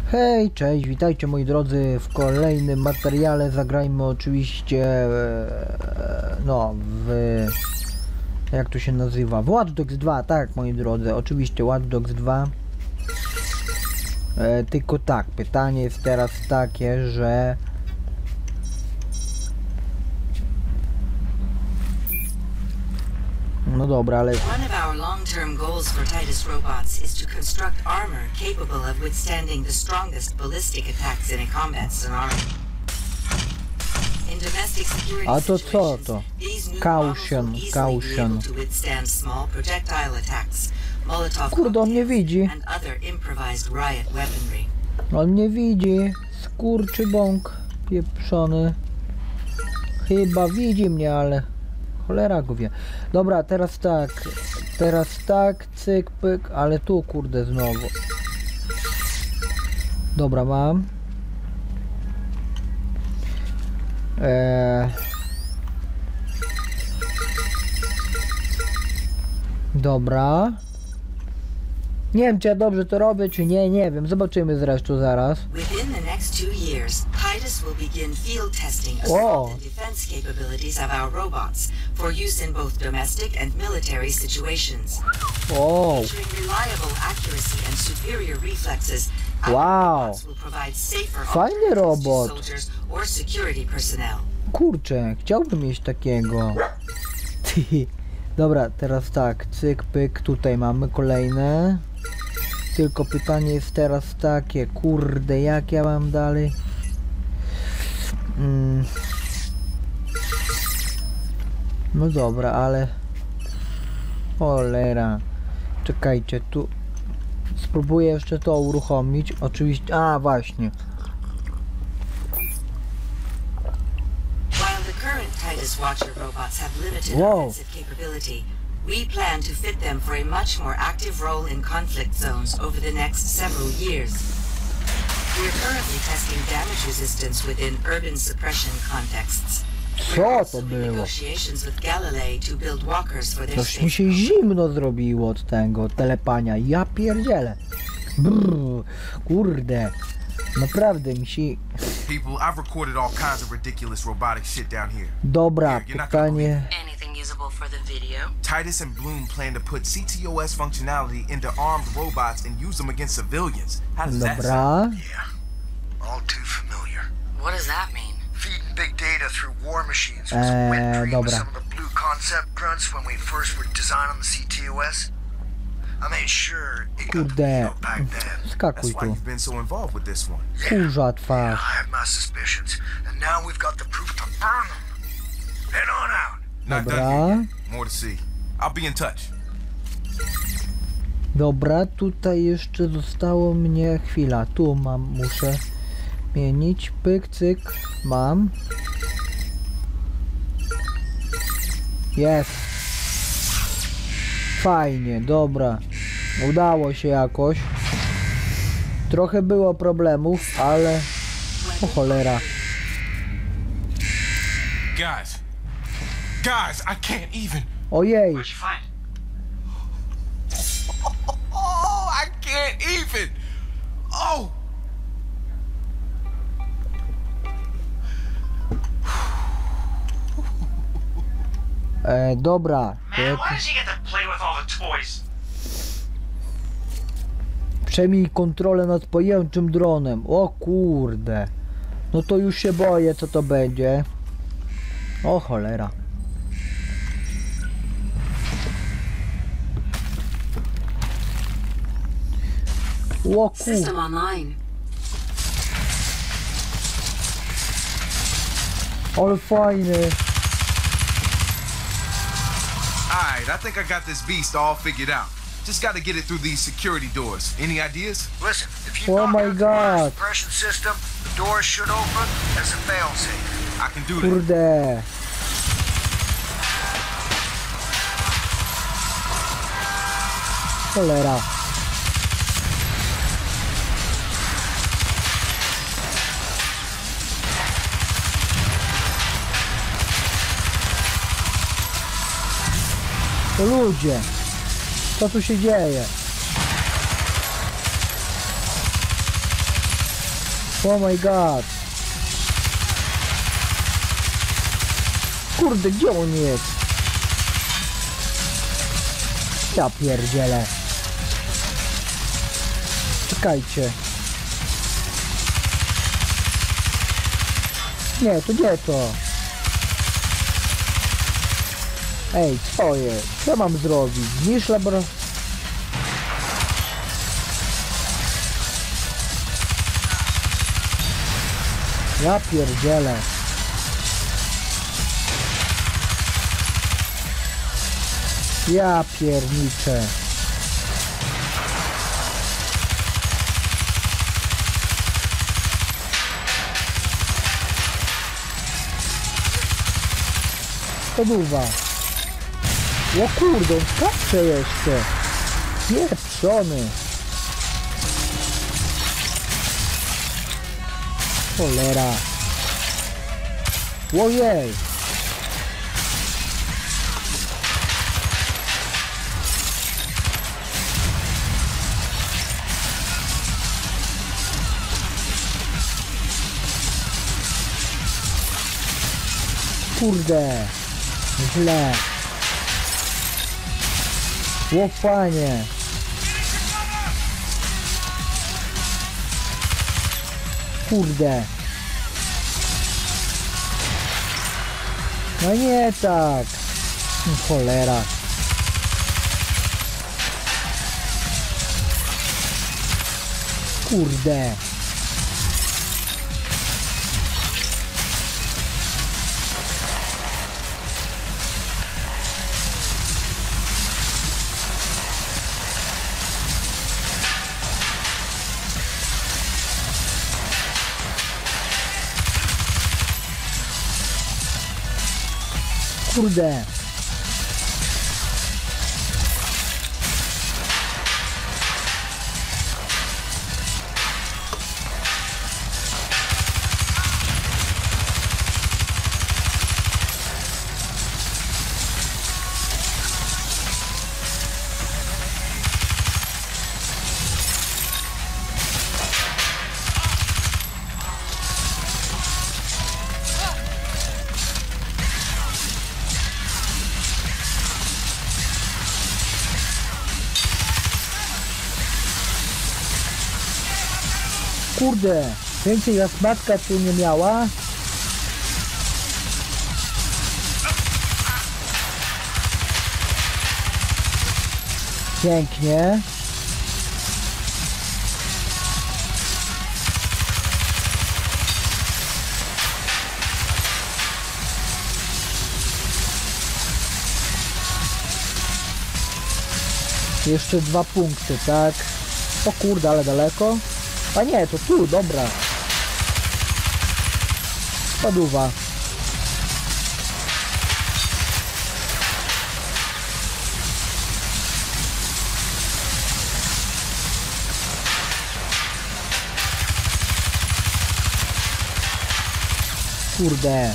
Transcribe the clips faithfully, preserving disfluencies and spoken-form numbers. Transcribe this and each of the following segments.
Hej, cześć, witajcie moi drodzy w kolejnym materiale. Zagrajmy oczywiście, e, no, w, jak to się nazywa, w Watch Dogs dwa, tak moi drodzy, oczywiście Watch Dogs dwa. E, tylko tak, pytanie jest teraz takie, że... No dobra, ale... One of our long-term goals for Titus robots is to construct armor capable of withstanding the strongest ballistic attacks in a combat scenario. In domestic security A to co situations, to? these new Caution, models will easily be caution. able to withstand small projectile attacks, Molotov Kurde, on nie widzi. cocktails, and other improvised riot weaponry. On nie widzi. Skurczy bąk pieprzony. Chyba widzi mnie, ale cholera go wie. Dobra, teraz tak. Teraz tak, cyk, pyk, ale tu kurde znowu. Dobra, mam. Eee... Dobra. Nie wiem, czy ja dobrze to robię, czy nie, nie wiem. Zobaczymy zresztą zaraz. Within the next two years, Titus will begin field testing Whoa. assault and defense capabilities of our robots for use in both domestic and military situations. O, Featuring reliable accuracy and superior reflexes, our Wow. robots will provide safer Fajny alternatives to robot. soldiers or security personnel. kurczę, chciałbym mieć takiego. Dobra, teraz tak, cyk, pyk, tutaj mamy kolejne. Tylko pytanie jest teraz takie, kurde, jak ja mam dalej? Mm. No dobra, ale... Cholera. Czekajcie, tu... Spróbuję jeszcze to uruchomić, oczywiście... A, właśnie. While the current Titus Watcher robots have limited Whoa. offensive capability, we plan to fit them for a much more active role in conflict zones over the next several years. We are currently testing damage resistance within urban suppression contexts. Co We're to also in było? negotiations with Galilei to build walkers for their Coś mi state. się zimno zrobiło od tego telepania. Ja pierdzielę. Brrr, kurde. Naprawdę mi się... People, I've recorded all kinds of ridiculous robotic shit down here. Dobra, Here, you're not gonna pytanie... Anything usable for the video? Titus and Bloom plan to put C T O S functionality into armed robots and use them against civilians. How does that sound? Dobra. Yeah, all too familiar. What does that mean? Feeding big data through war machines was a Eee, wet dream of dobra. some of the blue concept grunts when we first were designing the C T O S. I made sure it got the Kurde. video back then. Skakuj That's why tu. you've been so involved with this one. Kurza I twarz. had my suspicions, and now we've got the proof to burn them. Head on out. Not done Dobra. here yet. More to see. I'll be in touch. Dobra, tutaj jeszcze zostało mnie... Chwila, tu mam, muszę... Mienić, pyk, cyk. Mam. Jest. Fajnie, dobra. Udało się jakoś. Trochę było problemów, ale... O cholera. Guys. Guys, I can't even. Ojej. What'd you find? Oh, I can't even. Oh. E, dobra. To Man, jak... why does he get to play with all the toys? Przejmij kontrolę nad pojęczym dronem. O kurde. No to już się boję, co to będzie. O cholera. O kur... System online. Ale fajny. Alright, I think I got this beast all figured out. Just gotta get it through these security doors. Any ideas? Listen, if you Oh knock my out the fire God. suppression system, the doors should open as a failsafe. I can do that. Kurde. Cholera. To ludzie. Co tu się dzieje? Oh my god. Kurde, gdzie on jest? Ja pierdzielę. Czekajcie. Nie, to gdzie to? Ej, co jest? Co mam zrobić? Zniszcz labor... Ja pierdzielę. Ja pierniczę. Poduwa. O kurde, on skacze jeszcze. Pieprzony. Cholera. Ojej. Kurde. Źle. O panie. Kurde. No nie tak. Cholera. Kurde. Kurde. Kurde, więcej jak matka tu nie miała. Pięknie. Jeszcze dwa punkty, tak? O kurde, ale daleko. A nie, to tu, dobra. Spadówa. Kurde.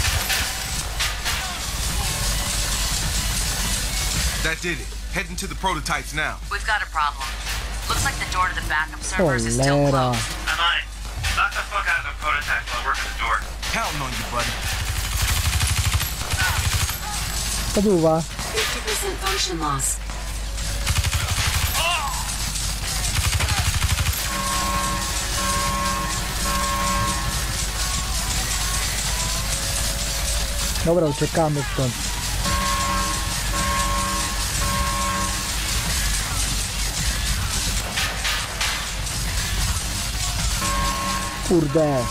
That did it. Heading to the prototypes now. We've got a problem. Looks like the door to the backup servers is still Cholera. closed. I'm on it. Knock the fuck out of the prototype while working the door. Counting on you, buddy. Spadówa. fifty percent function loss. Dobra, uciekamy stąd. Kurde.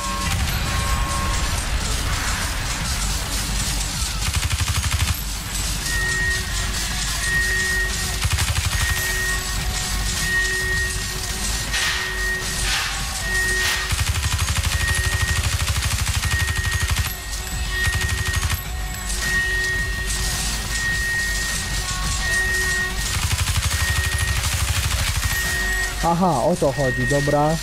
Aha, o to chodzi, dobra.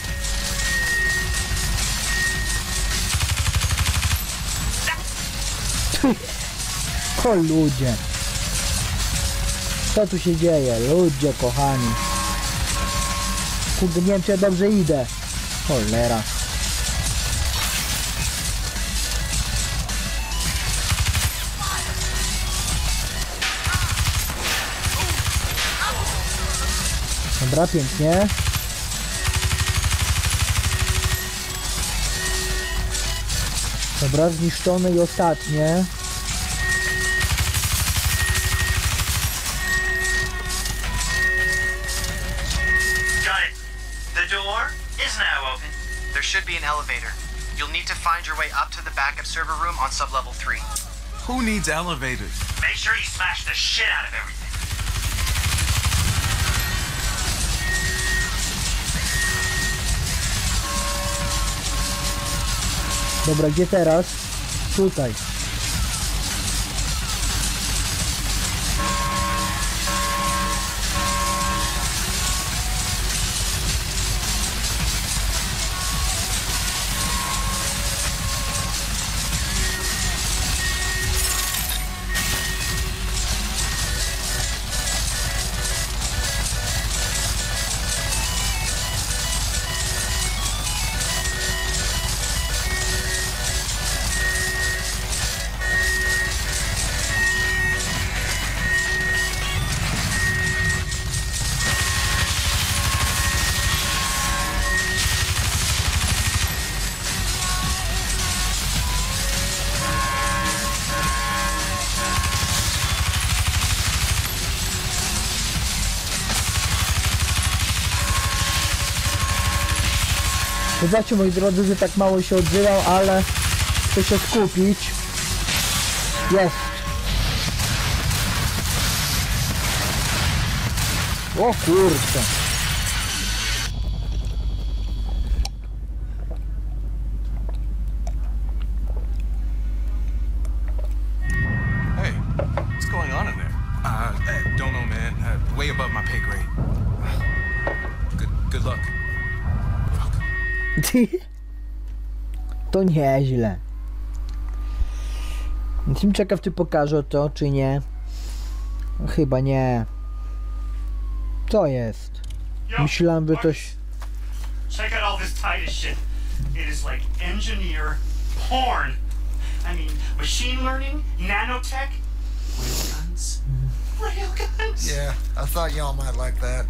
O ludzie. Co tu się dzieje? Ludzie kochani. Kurde, nie wiem czy ja dobrze idę. Cholera. Dobra, pięknie. Dobra, zniszczone i ostatnie. Got it. The door is now open. There should be an elevator. You'll need to find your way up to the backup server room on sublevel three. Who needs elevators? Make sure you smash the shit out of everything. Dobra, gdzie teraz? Tutaj. Zobaczcie, moi drodzy, że tak mało się odzywam, ale chcę się skupić. Jest. O kurczę. Hey, what's going on in there? Uh, uh don't know, man. Uh, way above my pay grade. Good, good luck. To nieźle. Jestem ciekaw, czy pokażę to, czy nie. Chyba nie. Co jest? Myślałem, że coś... Check out all this Titus shit. It is like engineer porn. I mean, machine learning, nanotech, railguns, railguns. Yeah, I thought y'all might like that.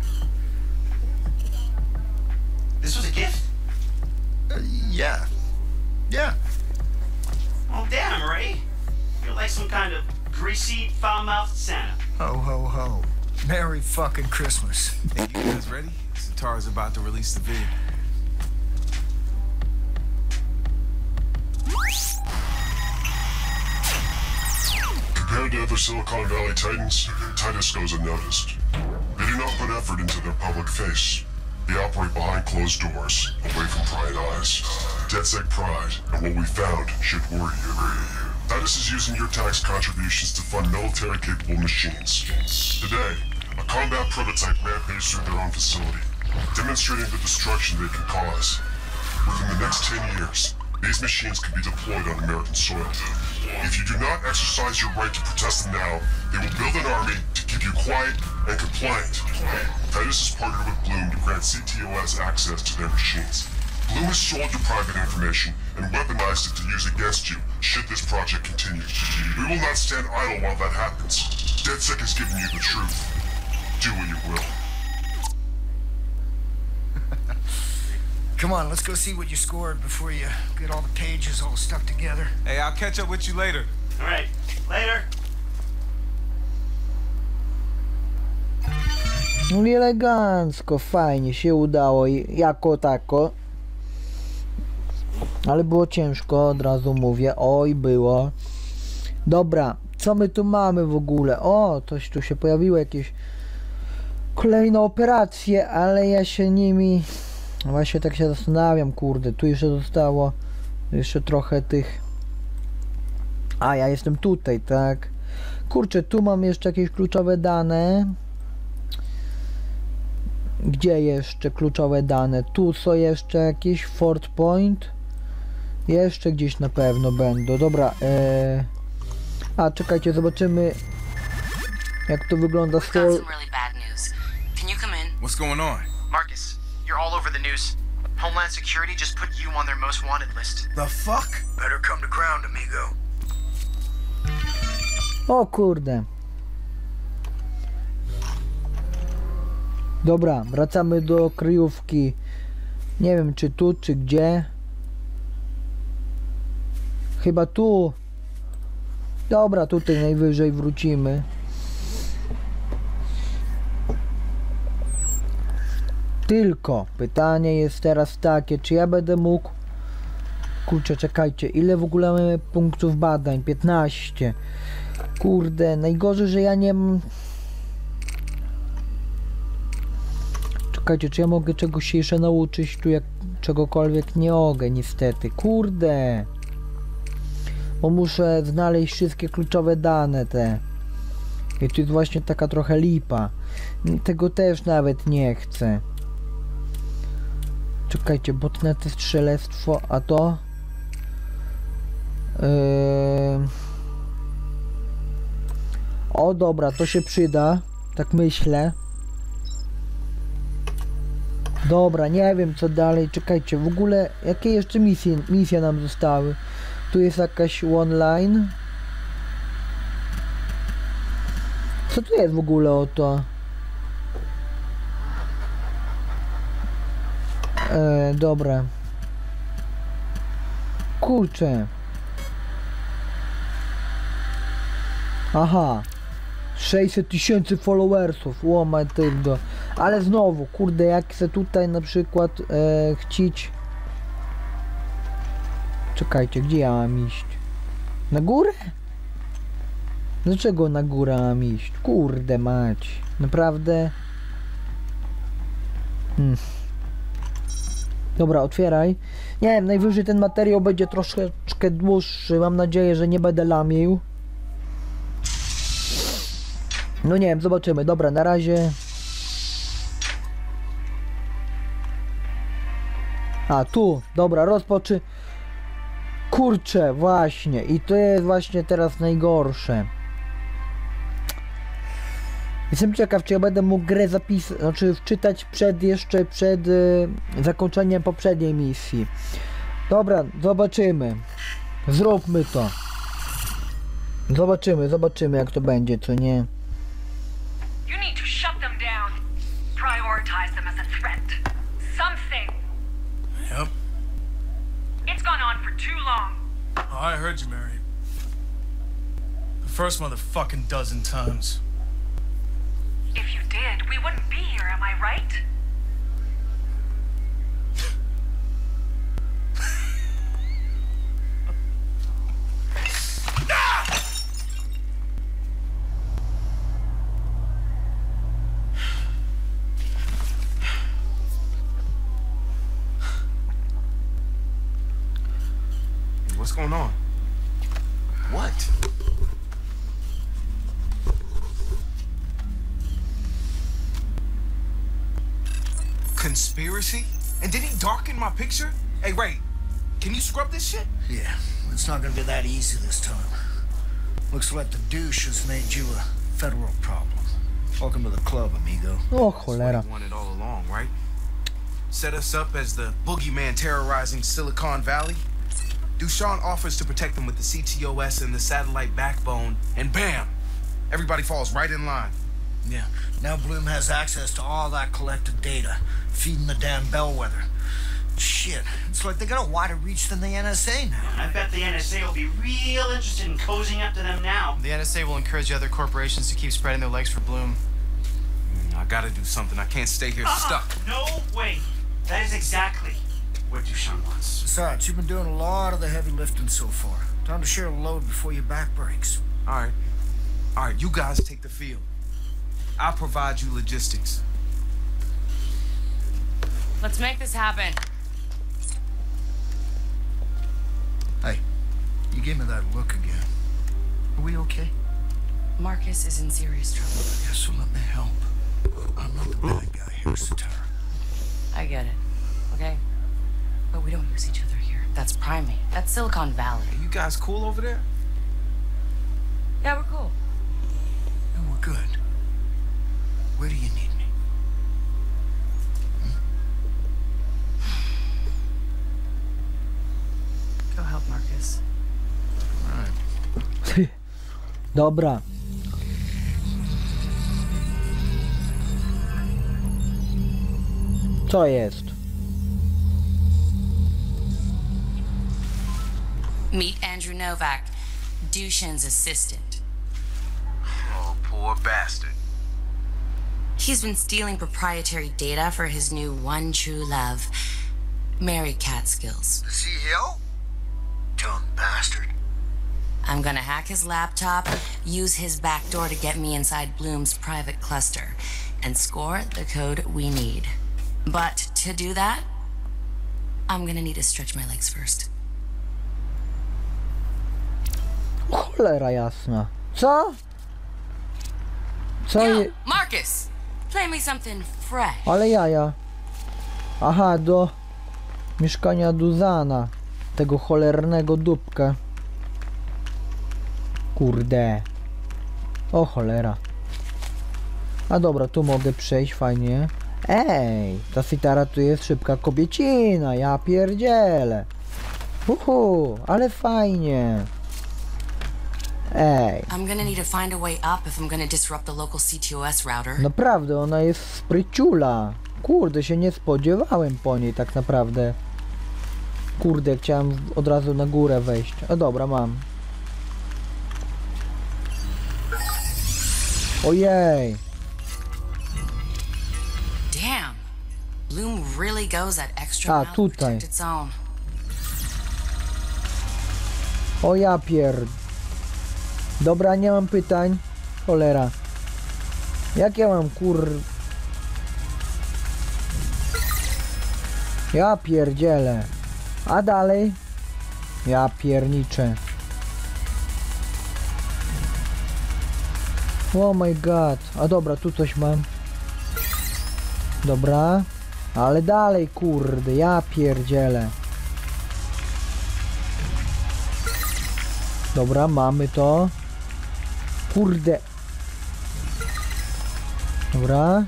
This was a gift? Uh, yeah. Yeah. Oh, damn, Ray. You're like some kind of greasy, foul-mouthed Santa. Ho, ho, ho. Merry fucking Christmas. Hey, you guys ready? Satara's about to release the vid. Compared to other Silicon Valley titans, Titus goes unnoticed. They do not put effort into their public face. They operate behind closed doors, away from prying eyes. DedSec pride, and what we found should worry you. Titus is using your tax contributions to fund military-capable machines. Today, a combat prototype rampaged through their own facility, demonstrating the destruction they can cause. Within the next ten years, these machines can be deployed on American soil. If you do not exercise your right to protest them now, they will build an army to keep you quiet and compliant. Titus has partnered with Bloom to grant C T O S access to their machines. Bloom has sold your private information and weaponized it to use against you should this project continue. We will not stand idle while that happens. DedSec has given you the truth. Do what you will. Come on, let's go see what you scored before you get all the pages all stuck together. Hey, I'll catch up with you later. All right, later. No i elegancko, fajnie się udało i jako tako. Ale było ciężko, od razu mówię. Oj, było. Dobra, co my tu mamy w ogóle? O, coś tu się pojawiło, jakieś kolejne operacje, ale ja się nimi... Właśnie tak się zastanawiam, kurde, tu jeszcze zostało jeszcze trochę tych... A, ja jestem tutaj, tak? Kurczę, tu mam jeszcze jakieś kluczowe dane. Gdzie jeszcze kluczowe dane? Tu są jeszcze jakieś Fort Point. Jeszcze gdzieś na pewno będą. Dobra, ee... A, czekajcie, zobaczymy jak to wygląda z Got tyłu. some really bad news. Can you come in? What's going on? Marcus, you're all over the news. Homeland Security just put you on their most wanted list. The fuck? Better come to ground, amigo. O kurde. Dobra, wracamy do kryjówki. Nie wiem czy tu, czy gdzie. Chyba tu. Dobra, tutaj najwyżej wrócimy. Tylko pytanie jest teraz takie, czy ja będę mógł... Kurczę, czekajcie, ile w ogóle mamy punktów badań? piętnaście. Kurde, najgorzej, że ja nie mam... Czekajcie, czy ja mogę czegoś się jeszcze nauczyć tu, jak czegokolwiek nie mogę, niestety. Kurde. Bo muszę znaleźć wszystkie kluczowe dane te. I tu jest właśnie taka trochę lipa. Tego też nawet nie chcę. Czekajcie, botnety, strzelectwo, a to... Yy... O dobra, to się przyda. Tak myślę. Dobra, nie wiem co dalej. Czekajcie, w ogóle jakie jeszcze misje, misje nam zostały? Tu jest jakaś online. Co tu jest w ogóle o to? E, dobra. Kurczę. Aha. sześćset tysięcy followersów. Łomaj tego. Ale znowu, kurde, jak chcę tutaj na przykład e, chcieć... Czekajcie, gdzie ja mam iść? Na górę? Dlaczego na górę mam iść? Kurde mać. Naprawdę? Hmm. Dobra, otwieraj. Nie wiem, najwyżej ten materiał będzie troszeczkę dłuższy. Mam nadzieję, że nie będę lamił. No nie wiem, zobaczymy. Dobra, na razie. A, tu. Dobra, rozpoczy... Kurczę, właśnie. I to jest właśnie teraz najgorsze. Jestem ciekaw, czy ja będę mógł grę zapisać, znaczy wczytać przed, jeszcze przed y, zakończeniem poprzedniej misji. Dobra, zobaczymy. Zróbmy to. Zobaczymy, zobaczymy jak to będzie, co nie. You need to shut them down. Prioritize them as a threat. Something. Yep. It's gone on for too long. Oh, I heard you, Mary. The first motherfucking dozen times. If you did, we wouldn't be here, am I right? What's going on? What? Conspiracy? And did he darken my picture? Hey, Ray, can you scrub this shit? Yeah, it's not gonna be that easy this time. Looks like the douche has made you a federal problem. Welcome to the club, amigo. O That's cholera. what he wanted all along, right? Set us up as the boogeyman terrorizing Silicon Valley. Dushan offers to protect them with the C T O S and the satellite backbone, and bam! Everybody falls right in line. Yeah, now Bloom has access to all that collected data, feeding the damn bellwether. Shit, it's like they got a wider reach than the N S A now. I bet the N S A will be real interested in cozying up to them now. The N S A will encourage other corporations to keep spreading their legs for Bloom. Mm, I gotta do something. I can't stay here Uh-uh. stuck. No way. That is exactly what Dushan wants. Besides, you've been doing a lot of the heavy lifting so far. Time to share the load before your back breaks. All right. All right, you guys take the field. I'll provide you logistics. Let's make this happen. Hey, you gave me that look again. Are we okay? Marcus is in serious trouble. Yeah, so let me help. I'm not the bad guy here, Satara. I get it, okay? But we don't use each other here. That's Primate. That's Silicon Valley. Hey, you guys cool over there? Yeah, we're cool. And we're good. Where do you need me? Go help Marcus. All right. Dobra. Co jest? Meet Andrew Novak, Dushan's assistant. Oh, poor bastard. He's been stealing proprietary data for his new one true love, Mary Catskills. Is he ill? Dumb bastard. I'm gonna hack his laptop, use his backdoor to get me inside Bloom's private cluster, and score the code we need. But to do that, I'm gonna need to stretch my legs first. Cholera jasna. Co? Co Yo, je... Marcus! Play me something fresh. Ale jaja. Aha, do mieszkania Duzana. Tego cholernego dupka. Kurde. O cholera. A dobra, tu mogę przejść, fajnie. Ej, ta sitara tu jest szybka kobiecina, ja pierdzielę. Uhu, ale fajnie. Ej. I'm gonna need to find a way up if I'm gonna disrupt the local C T O S router. Naprawdę, ona jest spryciula. Kurde, się nie spodziewałem po niej tak naprawdę. Kurde, chciałem od razu na górę wejść. A dobra, mam. Ojej. Damn. Bloom really goes that extra A, mile to tutaj. protect its own. O ja pier... Dobra, nie mam pytań. Cholera. Jak ja mam kur... Ja pierdzielę. A dalej? Ja pierniczę. Oh my god. A dobra, tu coś mam. Dobra. Ale dalej, kurde. Ja pierdzielę. Dobra, mamy to. Kurde. Dobra.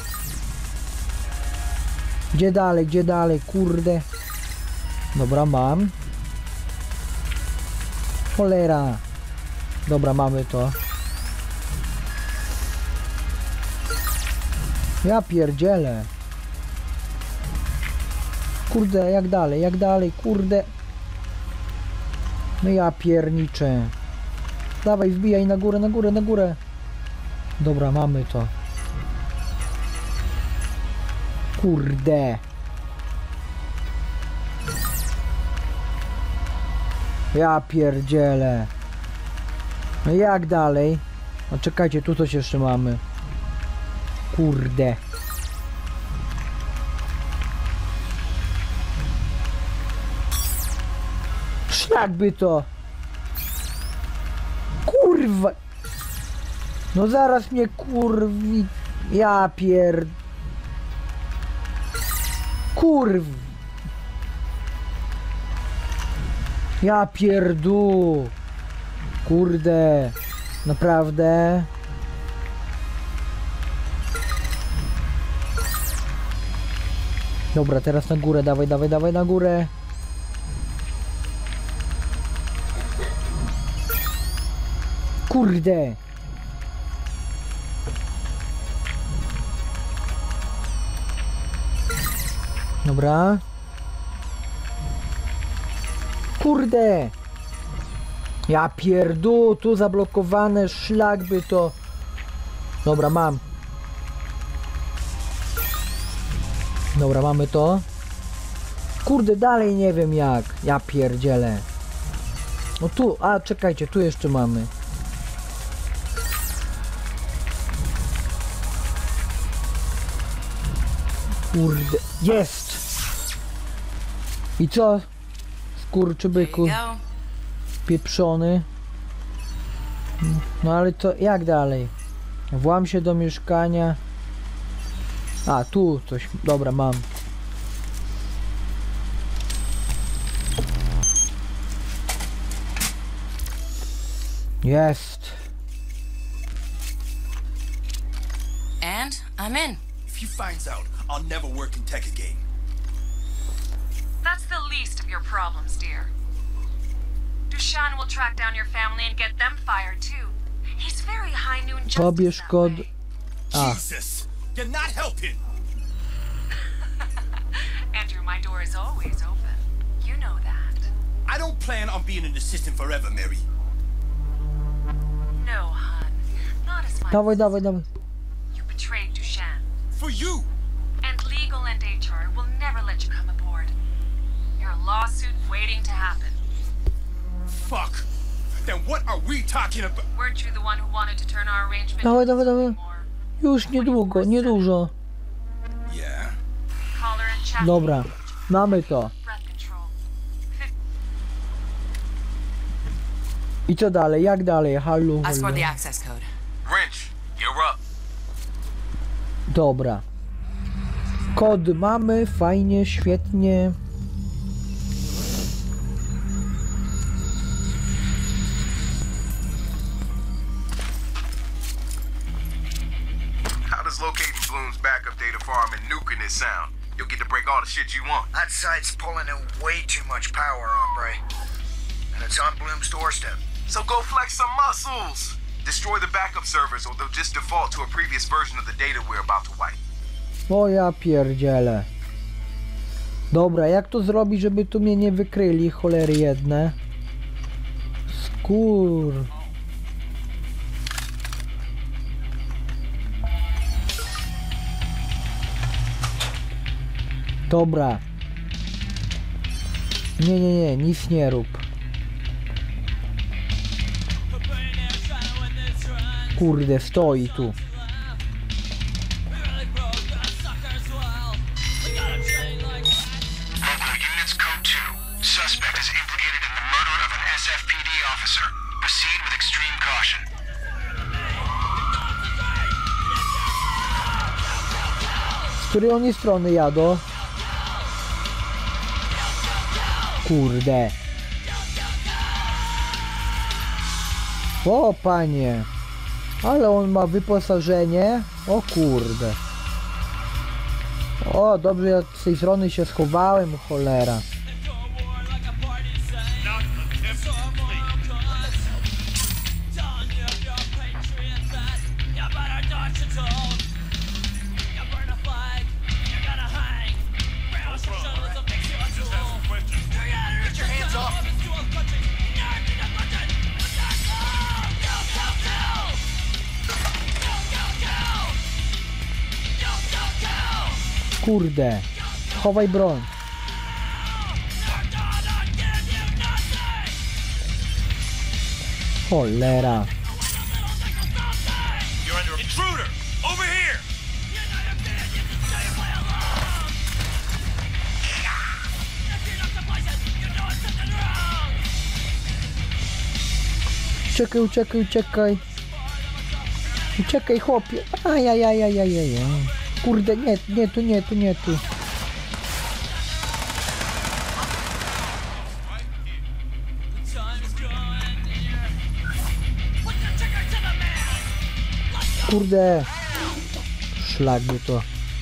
Gdzie dalej, gdzie dalej, kurde. Dobra, mam. Cholera. Dobra, mamy to. Ja pierdzielę. Kurde, jak dalej, jak dalej, kurde. No ja pierniczę. Dawaj, wbijaj na górę, na górę, na górę. Dobra, mamy to. Kurde. Ja pierdzielę. No jak dalej? No czekajcie, tu coś jeszcze mamy. Kurde. Szlak by to. Kurwa. No zaraz mnie kurwi. Ja pier... Kurw. Ja pierdu. Kurde. Naprawdę. Dobra, teraz na górę, dawaj, dawaj, dawaj na górę. Kurde. Dobra. Kurde. Ja pierdu, tu zablokowane, szlak by to. Dobra, mam. Dobra, mamy to. Kurde, dalej nie wiem jak. Ja pierdzielę. No tu, a czekajcie, tu jeszcze mamy. Kurde, jest! I co? Skurczybyku. There you go. Pieprzony. No ale to jak dalej? Włam się do mieszkania. A, tu coś. Dobra, mam. Jest. And I'm in. If he finds out, I'll never work in tech again. That's the least of your problems, dear. Dushan will track down your family and get them fired too. He's very high noon justice Pobierz that kod. way. A. Jesus, you're not helping. is always open. You know that. I don't plan on being an assistant forever, Mary. No, hon. Not as my Dawaj, dawaj, dawaj. You betrayed Dushan. For you! And legal and H R will never let you come aboard. Your lawsuit waiting to happen. Fuck! Then what are we talking about? Weren't you the one who wanted to turn our arrangement Dawaj, into dawaj, dawaj. something more? Już niedługo, niedużo. Yeah. Caller and chat. Dobra, mamy to. Breath control. I co dalej? Jak dalej? Halo, I scored halo. the access code. Wrench, you're up. Dobra. Kod mamy, fajnie, świetnie. How does locating Bloom's backup data farm and nuking it sound? You'll get to break all the shit you want. That site's pulling in way too much power, hombre. And it's on Bloom's doorstep. So go flex some muscles. Destroy the backup servers or they'll just default to a previous version of the data we're about to wipe. O ja pierdzielę. Dobra, jak to zrobić, żeby tu mnie nie wykryli, cholery jedne? Skur... Dobra. Nie, nie, nie, nic nie rób. Kurde, stoi tu. Local units code two. Suspect is implicated in the murder of an S F P D officer. Proceed with extreme caution. Z której oni strony jadą? Kurde. O panie. Ale on ma wyposażenie. O kurde. O, dobrze, ja z tej strony się schowałem, cholera. Kurde. Chowaj broń. Cholera. Intruder! Over here! Uciekaj, uciekaj, uciekaj. Uciekaj, chłopie. Ajajajajajaj. Kurde, nie, nie tu, nie tu, nie tu. Kurde. Szlak by to.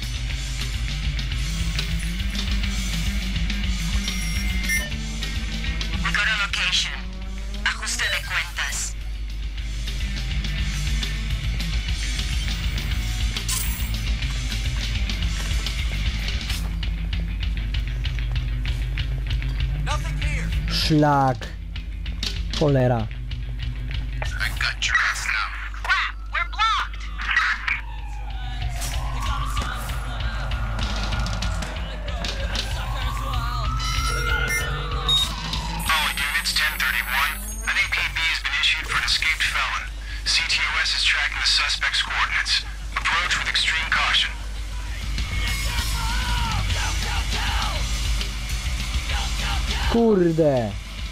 We got a location. Ajuste de cuentas. Nothing here. Szlak. Cholera. I got your ass now. Crap! We're blocked! All units, ten thirty-one. An A P B has been issued for an escaped felon. C T O S is tracking the suspect's coordinates. Approach with extreme caution. Kurde.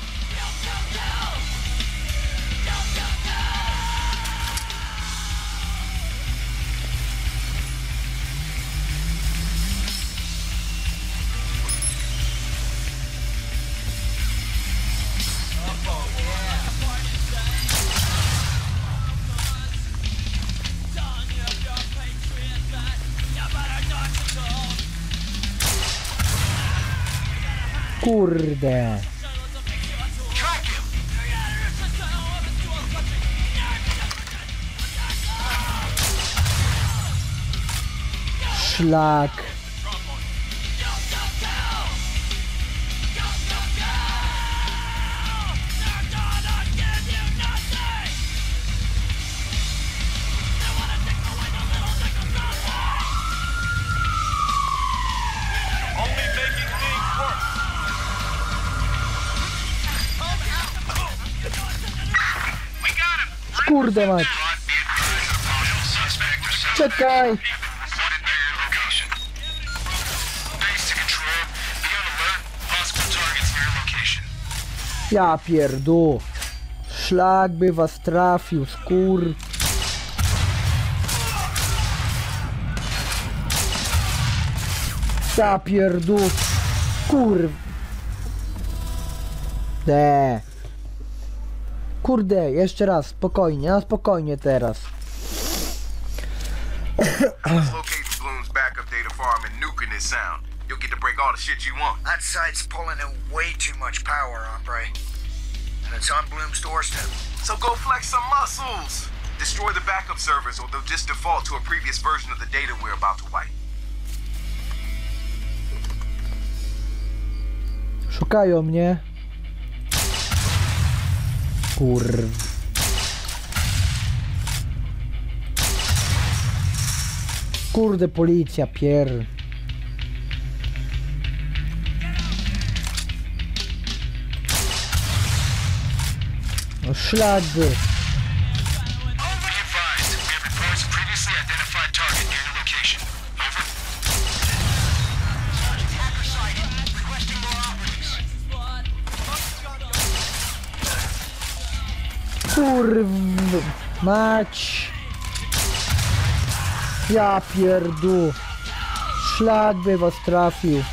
Kurde. Track him! Szlak. Kurde mać. Czekaj. Ja pierdu. Szlak by was trafił, skór. Ja pierdu. Kur... De. Kurde, jeszcze raz, spokojnie, na spokojnie teraz. Locating Bloom's backup data farm and nuking this sound. You'll get to break all the shit you want. That site's pulling in way too much power, hombre. And it's on Bloom's doorstep. So go flex some muscles. Destroy the backup servers or they'll just default to a previous version of the data we're about to wipe. Szukają mnie. Kurw. Kurde, policja, pier... No szlak by. Kurw... Mać... Ja pierdu... Szlak by was trafił.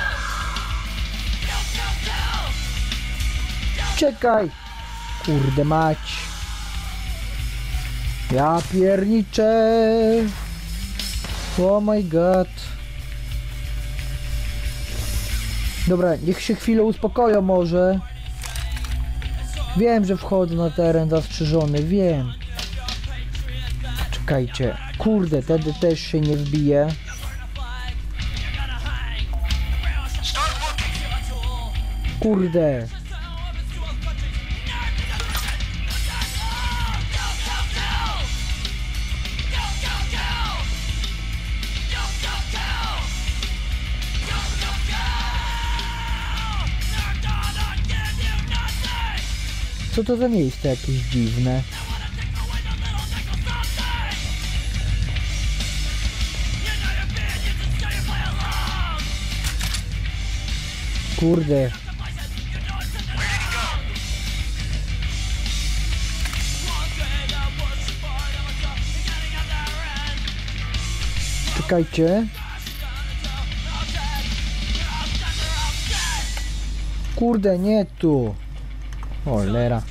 Czekaj! Kurde mać... Ja pierniczę... Oh my god... Dobra, niech się chwilę uspokoją może. Wiem, że wchodzę na teren zastrzeżony, wiem. Czekajcie. Kurde, wtedy też się nie wbije. Kurde. Co to za miejsce jakieś dziwne? Kurde. Czekajcie. Kurde, nie tu. Cholera.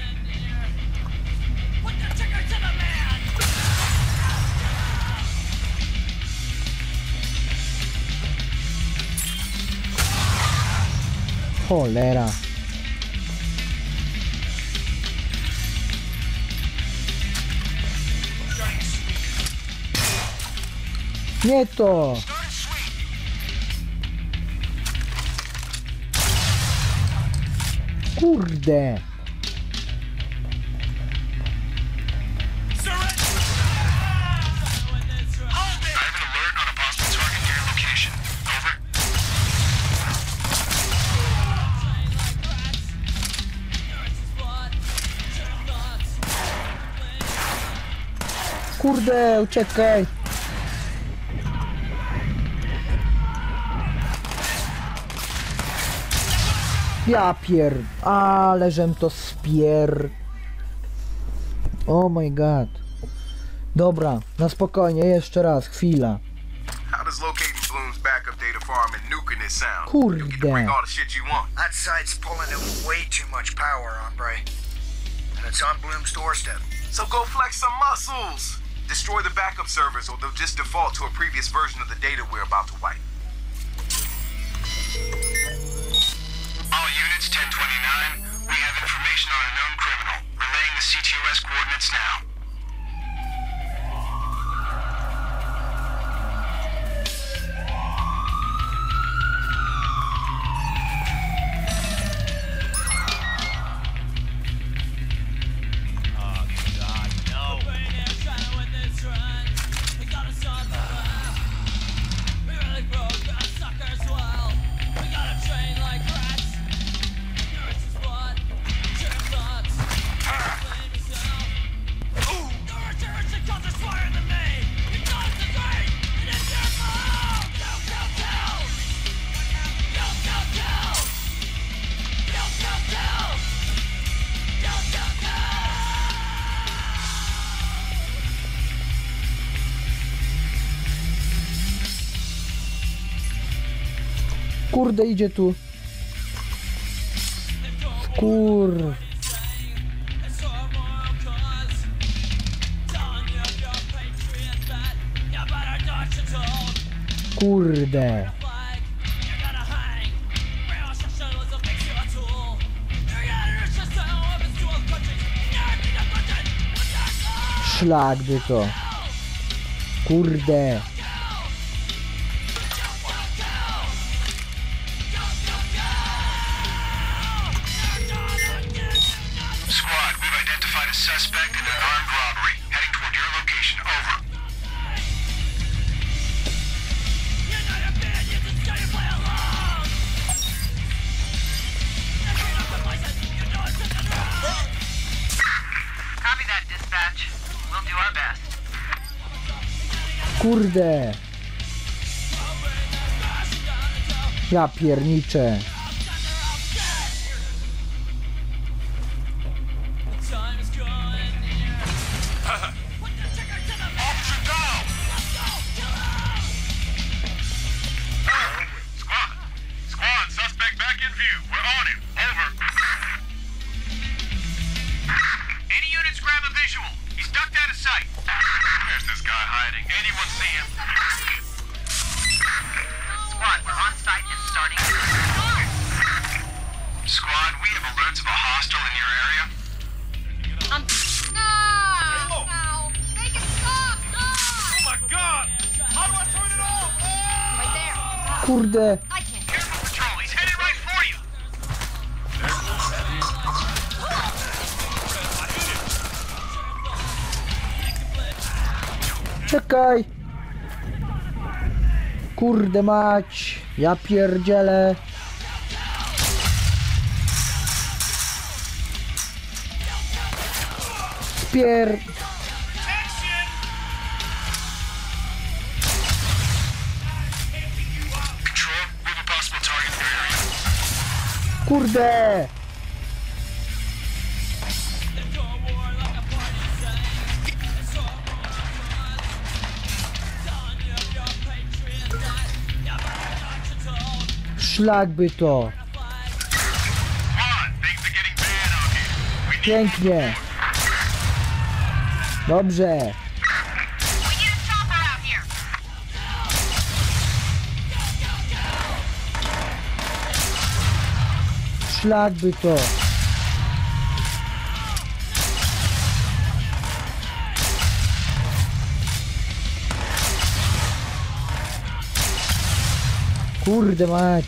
Cholera. Nie to. Kurde. Kurde, uciekaj. Ja pier... Ale żem to spier... Oh my god. Dobra, na spokojnie, jeszcze raz, chwila. How does locating Bloom's backup data farm and nuking this sound? Kurde. You'll get to break all the shit you want. That site's pulling in way too much power, hombre. And it's on Bloom's doorstep. So go flex some muscles. Destroy the backup servers or they'll just default to a previous version of the data we're about to wipe. All units, ten twenty-nine, we have information on a known criminal. Relaying the C T O S coordinates now. Kurde, idzie tu. Kur... Kurde. Szlak by to. Kurde. Squad, we've identified a suspect in an armed robbery. Heading toward your location. Over. Copy that, dispatch. We'll do our best. Kurde. Ja pierniczę. Kurde. Czekaj. Kurde mać. Ja pierdzielę. Spier... Kurde! Szlak by to! Pięknie! Dobrze! Szlak by to! Kurde mać!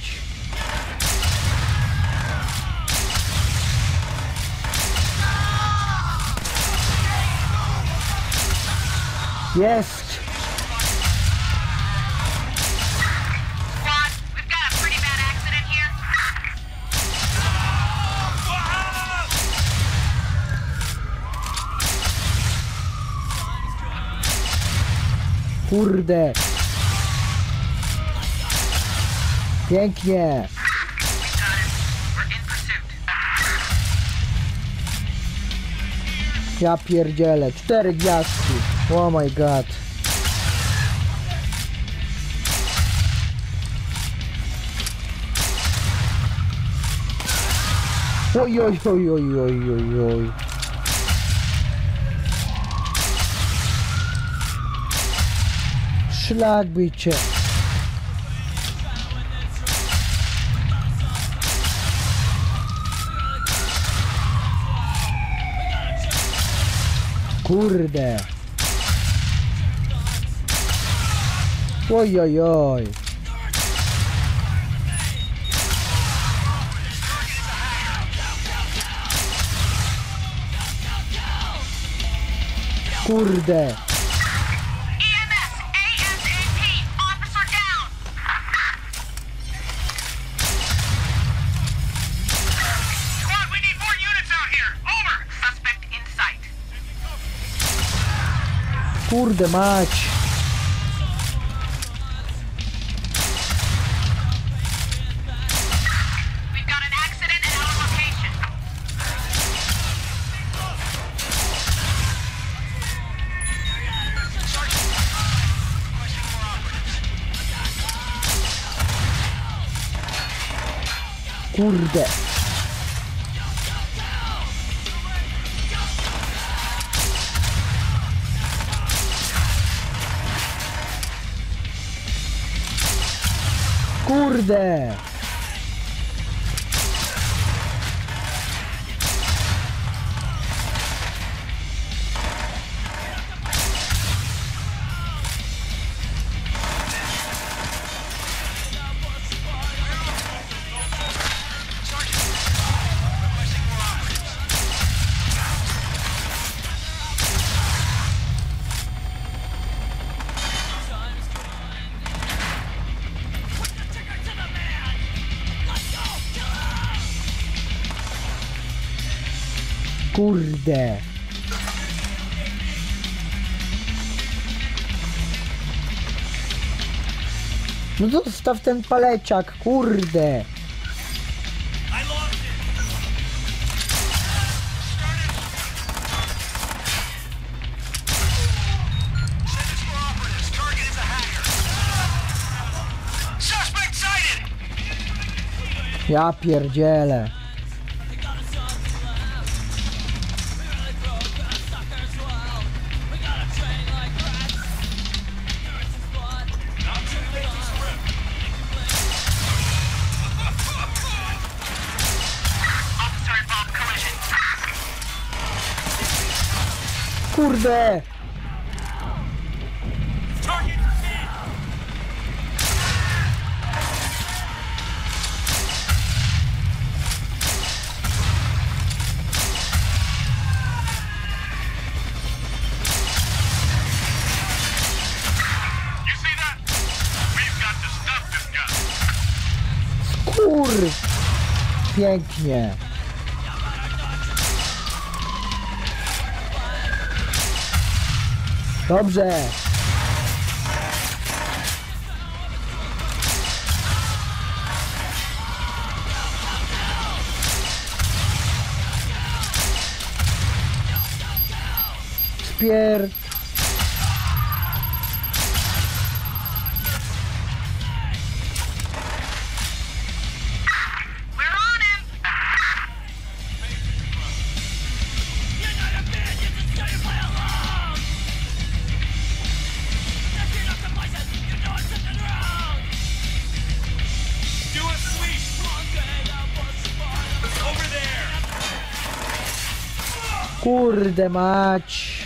Jest! Kurde! Pięknie! Ja pierdzielę, cztery gwiazdki! Oh my god! Oj, oj, oj, oj, oj, oj, oj. Szlak by cię. Kurde. Oj, oj, oj. Kurde. Kurde mać. Kurde. Kurde. Kurde. No zostaw ten paleciak, kurde. Ja pierdzielę. Kurde! Skur! Pięknie. Dobrze. Spier... Kurde mać.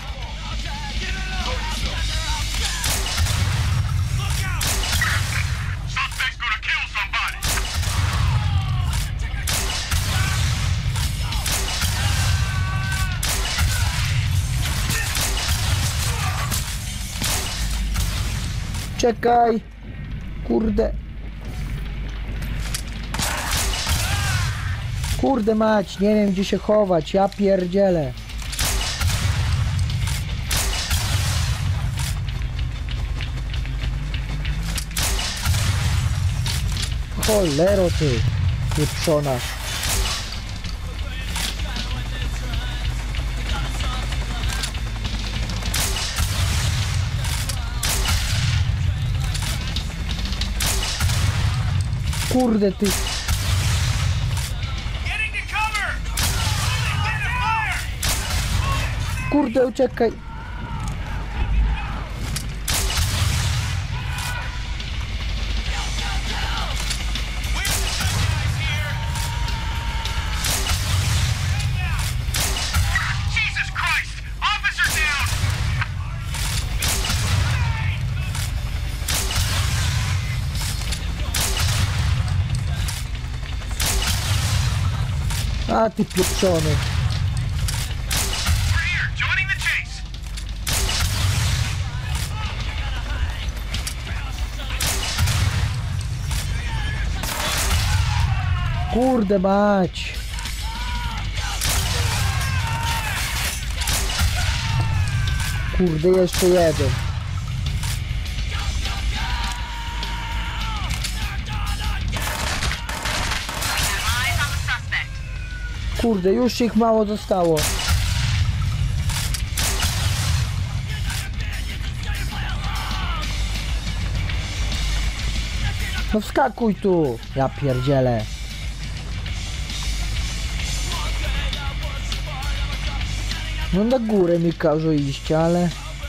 Czekaj. Kurde. Kurde mać, nie wiem gdzie się chować, ja pierdzielę. Cholero ty, pieprzona. Kurde ty. Kurde, uciekaj. A ty pieprzony. Kurde mać. Kurde, jeszcze jeden. Kurde, już ich mało zostało. No wskakuj tu. Ja pierdzielę. No na górę mi każe iść, ale...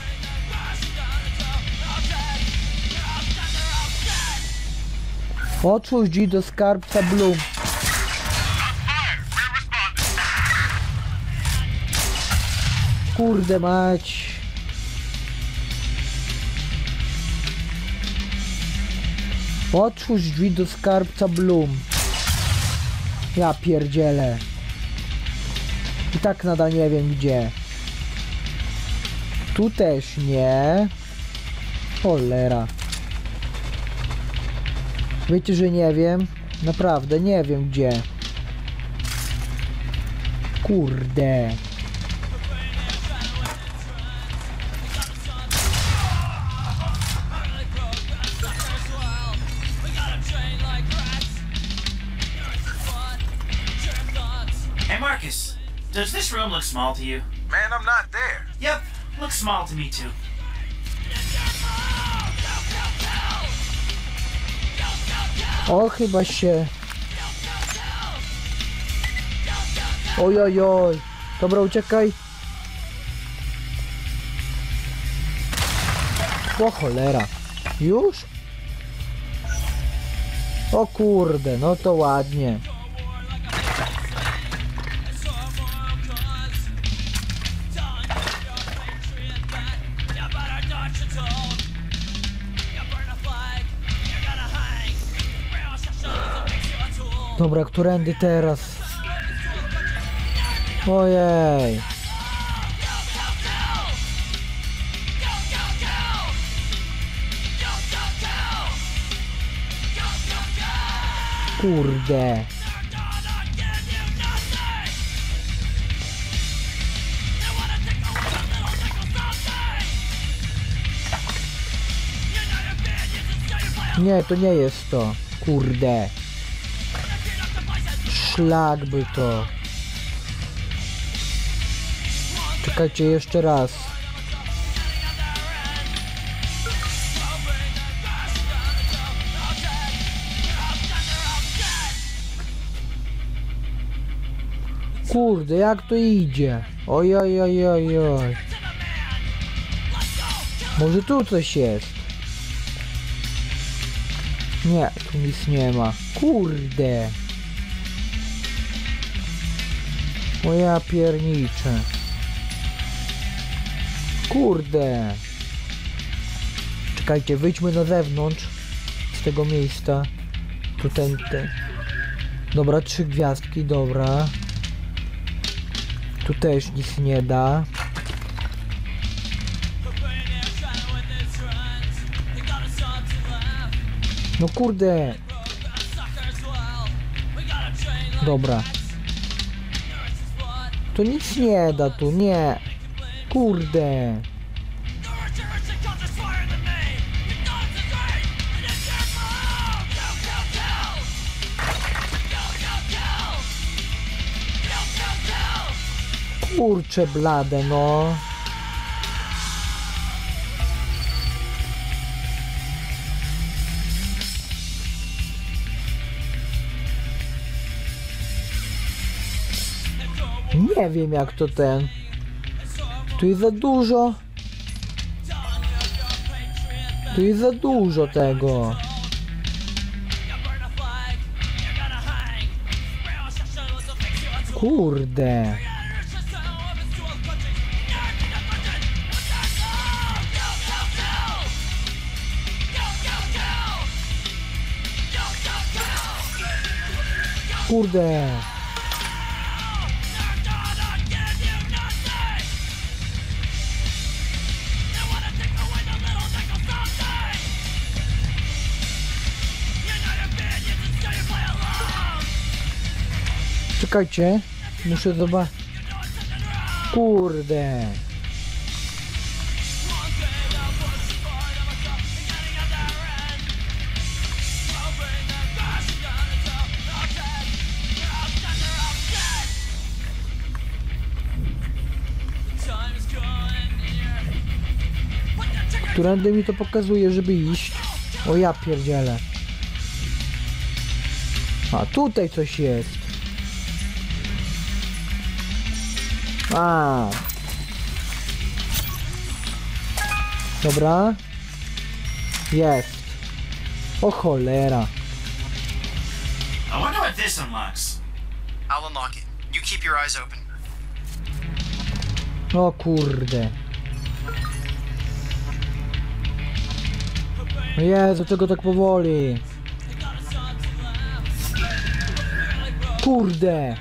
Otwórz drzwi do skarbca Bloom. Kurde mać. Otwórz drzwi do skarbca Bloom. Ja pierdzielę. I tak nadal nie wiem gdzie. Tu też nie. Cholera. Wiecie, że nie wiem? Naprawdę nie wiem gdzie. Kurde. Hey Marcus, does this room look small to you? Man, I'm not there. Yep, looks small to me too. O, chyba się... Oj, oj, oj. Dobra, uciekaj. O cholera. Już? O kurde, no to ładnie. Dobra, którędy teraz? Ojej. Kurde. Nie, to nie jest to. Kurde. Szlak by to. Czekajcie jeszcze raz. Kurde, jak to idzie? Oj, oj, oj, oj, oj. Może tu coś jest? Nie, tu nic nie ma. Kurde. O ja pierniczę. Kurde. Czekajcie, wyjdźmy na zewnątrz z tego miejsca. Tu ten, ten. Dobra, trzy gwiazdki, dobra. Tu też nic nie da. No kurde. Dobra. To nic nie da tu, nie. Kurde. Kurcze blade, no. Nie wiem jak to ten. Tu jest za dużo. Tu jest za dużo tego. Kurde. Kurde. Czekajcie, muszę zobaczyć. Kurde. Którędy mi to pokazuje, żeby iść? O ja pierdzielę. A tutaj coś jest. A, Dobra. Jest. O cholera. I wonder what this unlocks. I'll unlock it. You keep your eyes open. O kurde. Jezu, czego tak powoli? Kurde.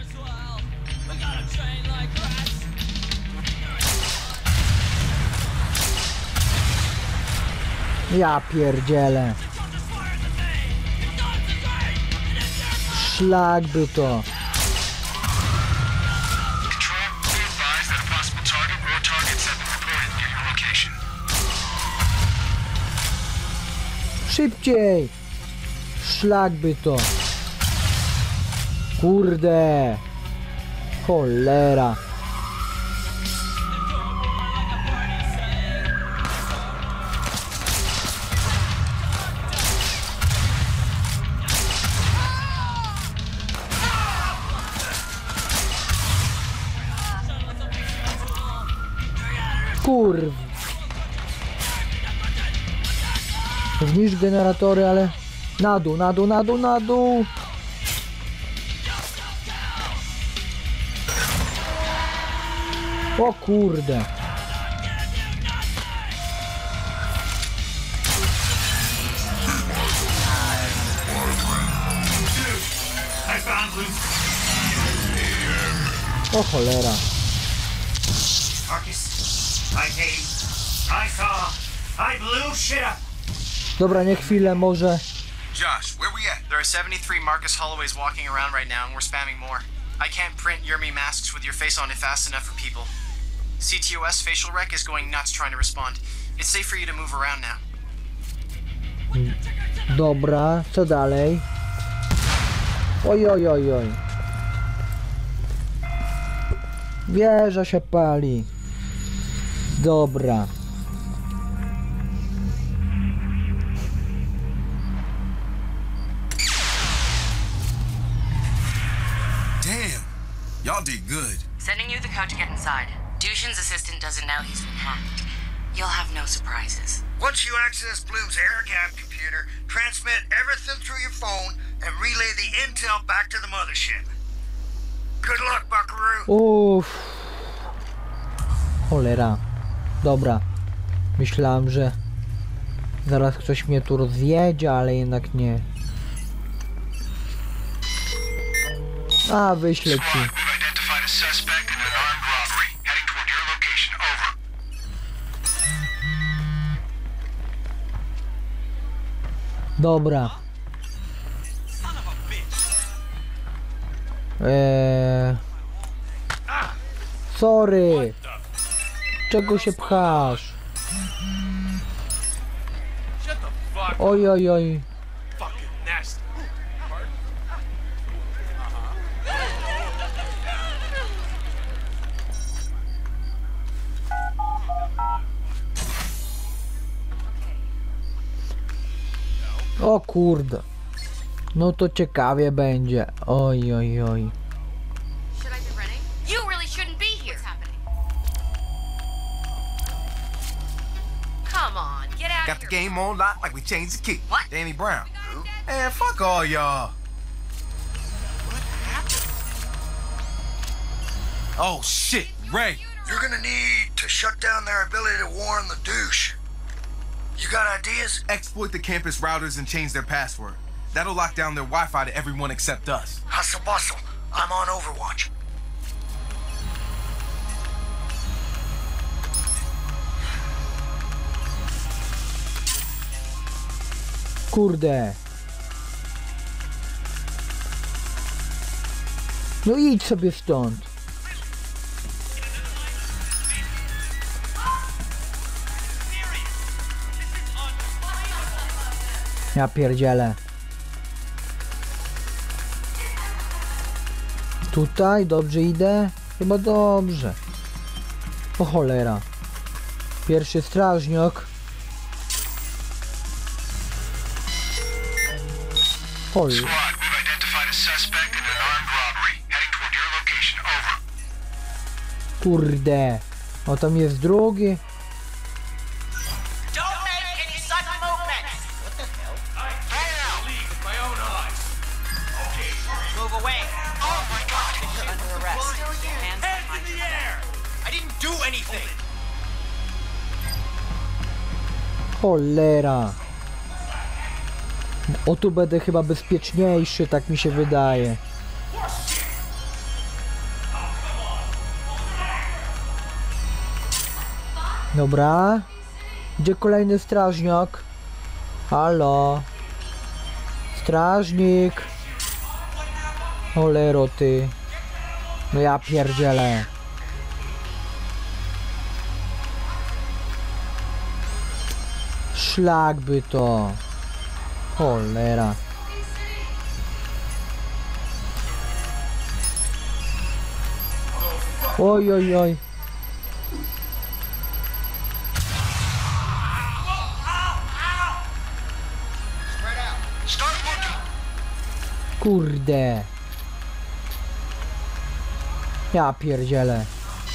Ja pierdzielę. Szlak by to. Szybciej! Szlak by to. Kurde. Cholera. Kurw. Zniszcz generatory, ale na dół, na dół, na dół, na dół. O kurde. O cholera. Marcus, I came, I saw, I blew shit up. Dobra, nie chwilę może. Josh, where we at? There are seventy-three Marcus Holloways walking around right now, and we're spamming more. I can't print Yermi masks with your face on it fast enough for people. C T O S facial rec is going nuts trying to respond. It's safe for you to move around now. Dobra, co dalej? Oj, oj, oj, oj. Wieża się pali. Dobra. Damn, y'all did good. Sending you the code to get inside. Dushan's assistant doesn't know he's been hacked. You'll have no surprises. Once you access Bloom's air-gapped computer, transmit everything through your phone and relay the intel back to the mothership. Good luck, Buckaroo. Uff. Cholera. Dobra. Myślałem, że zaraz ktoś mnie tu rozjedzie, ale jednak nie. A, wyślę ci. Dobra. Eee... Sorry. Czego się pchasz? Oj, oj, oj. O kurde. No to ciekawie będzie. Oj, oj, oj. You really shouldn't be here. What's happening? Come on, get out Got of the here. game on lock like we changed the key. What? Danny Brown. Man, fuck all y'all. What happened? Oh shit, Ray. You're gonna need to shut down their ability to warn the douche. You got ideas? Exploit the campus routers and change their password. That'll lock down their Wi-Fi to everyone except us. Hustle bustle. I'm on Overwatch. Kurde. No idź sobie stąd. Ja pierdzielę. Tutaj dobrze idę? Chyba dobrze. O cholera. Pierwszy strażniok. Cholera. Kurde. O, tam jest drugi. didn't do anything. Cholera. O, tu będę chyba bezpieczniejszy, tak mi się wydaje. Dobra. Gdzie kolejny strażniak? Halo. Strażnik. Cholero ty. No ja pierdzielę. Szlak by to. Cholera. Oj, oj, oj. Kurde. Ja pierdzielę.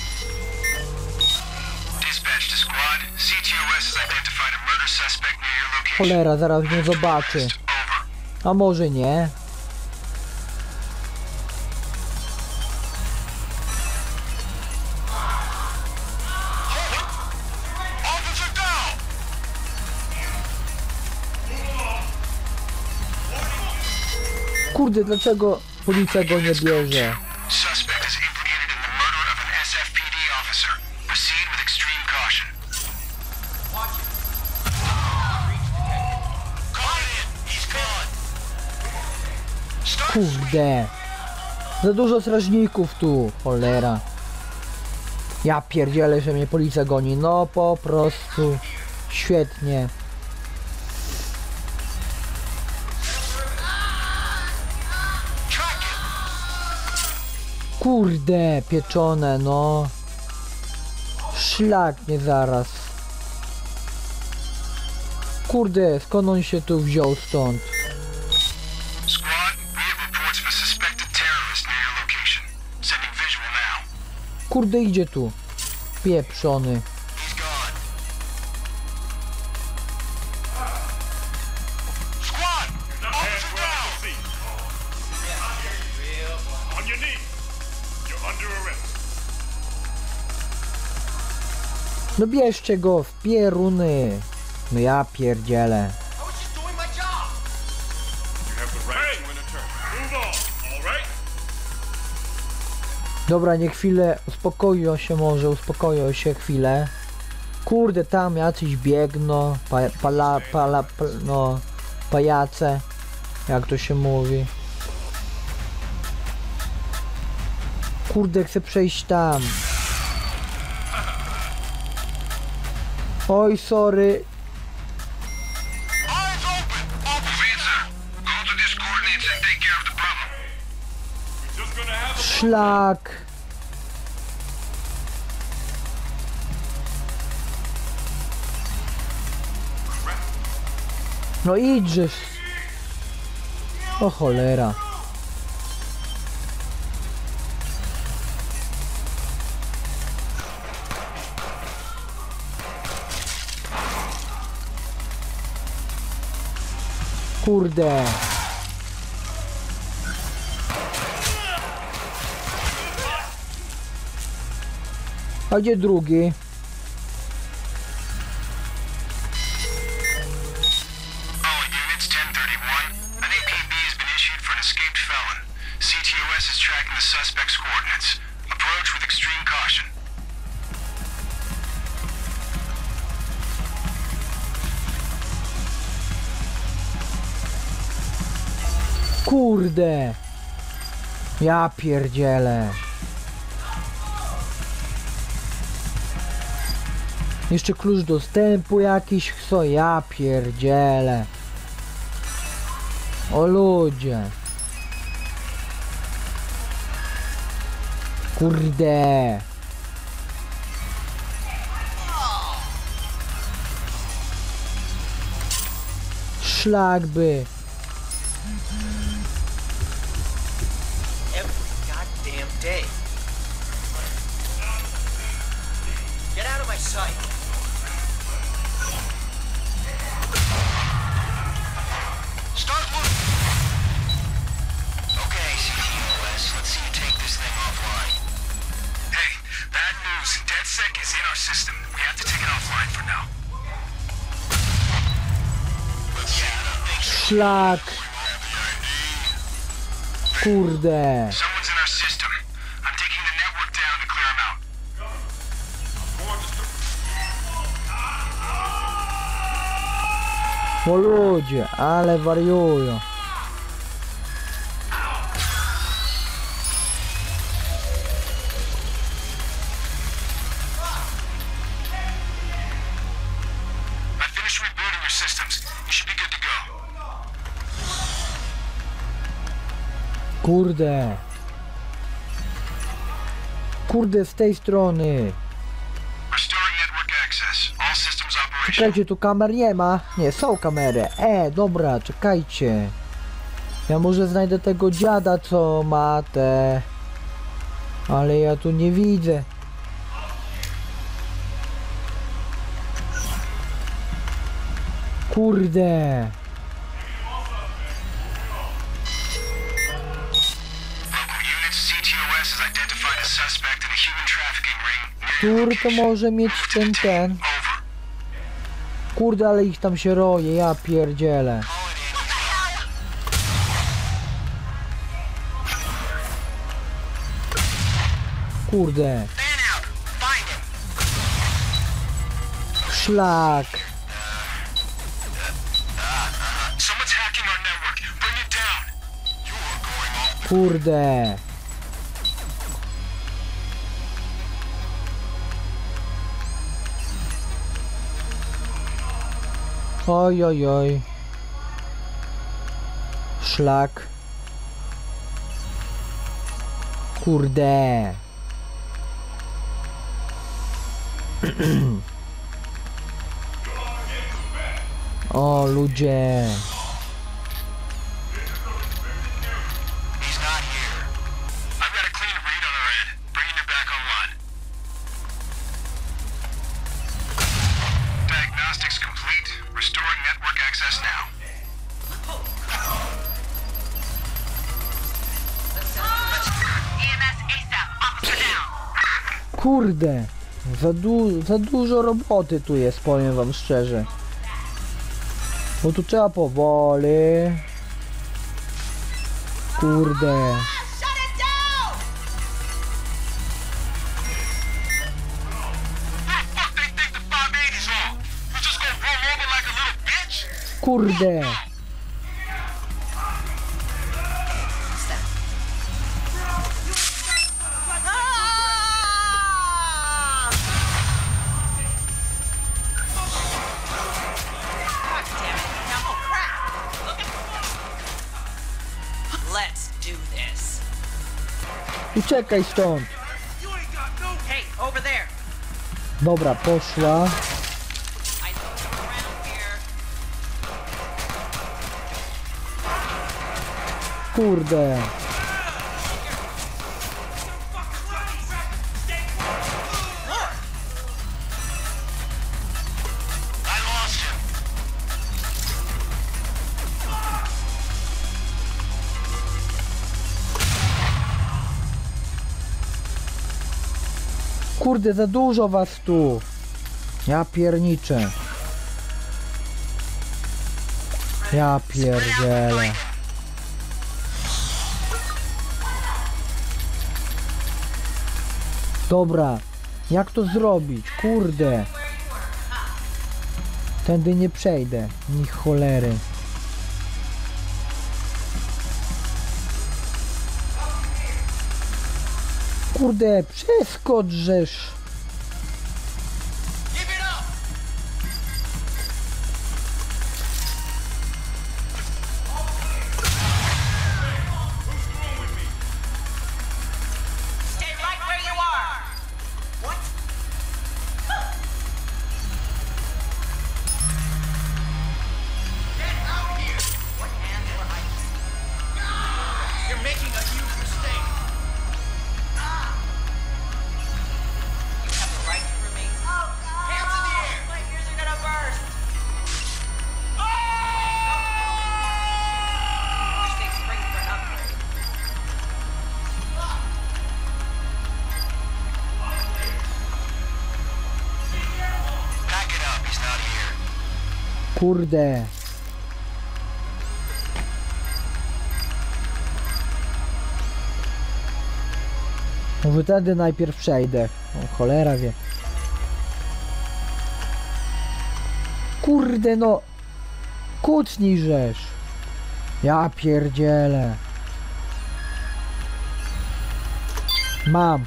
Cholera, zaraz mnie zobaczy. A może nie? Kurde, dlaczego policja go nie bierze? Kurde. Za dużo strażników tu, cholera. Ja pierdzielę, że mnie policja goni. No po prostu świetnie. Kurde, pieczone, no. Szlak mnie zaraz. Kurde, skąd on się tu wziął stąd? Kurde, idzie tu. Pieprzony. No bierzcie go w pieruny. No ja pierdzielę. Dobra, nie chwilę, uspokoją się może, uspokoją się chwilę. Kurde, tam jacyś biegną, pa, pala, pala, pala, no, pajace, jak to się mówi. Kurde, chcę przejść tam. Oj, sorry. Szlak. No idźesz. O cholera. Kurde. A gdzie drugi? Kurde. Ja pierdzielę. Jeszcze klucz dostępu jakiś, co ja pierdzielę. O ludzie. Kurde. Szlak by. Every goddamn day. Get out of my sight. Start moving. Okay, C T O S, let's see you take this thing offline. Hey, bad news. is in our system. We have to take it offline for now. Szlak! Kurde! Someone's in our system. I'm taking the network down to clear them out. O ludzie, ale wariują. I finished rebooting your systems. You should be good to go. Kurde. Kurde, z tej strony. Restoring network access. All systems operational. Czekajcie, tu kamer nie ma. Nie, są kamery. E, dobra, czekajcie. Ja może znajdę tego dziada, co ma te... Ale ja tu nie widzę. Kurde. Który to może mieć ten ten? Kurde, ale ich tam się roje, ja pierdzielę. Kurde. Szlak. Kurde. Oj, oj, oj. Szlak. Kurde. O, ludzie. Kurde, za, du za dużo roboty tu jest, powiem wam szczerze. Bo tu trzeba powoli. Kurde. Kurde. Uciekaj stąd. Dobra, poszła. Kurde. Kurde, za dużo was tu. Ja pierniczę. Ja pierdzielę. Dobra, jak to zrobić? Kurde. Tędy nie przejdę. Ni cholery. Kurde, przeskocz żeż. Kurde. Może wtedy najpierw przejdę. O, cholera wie. Kurde no. Kucnij żeż. Ja pierdzielę. Mam.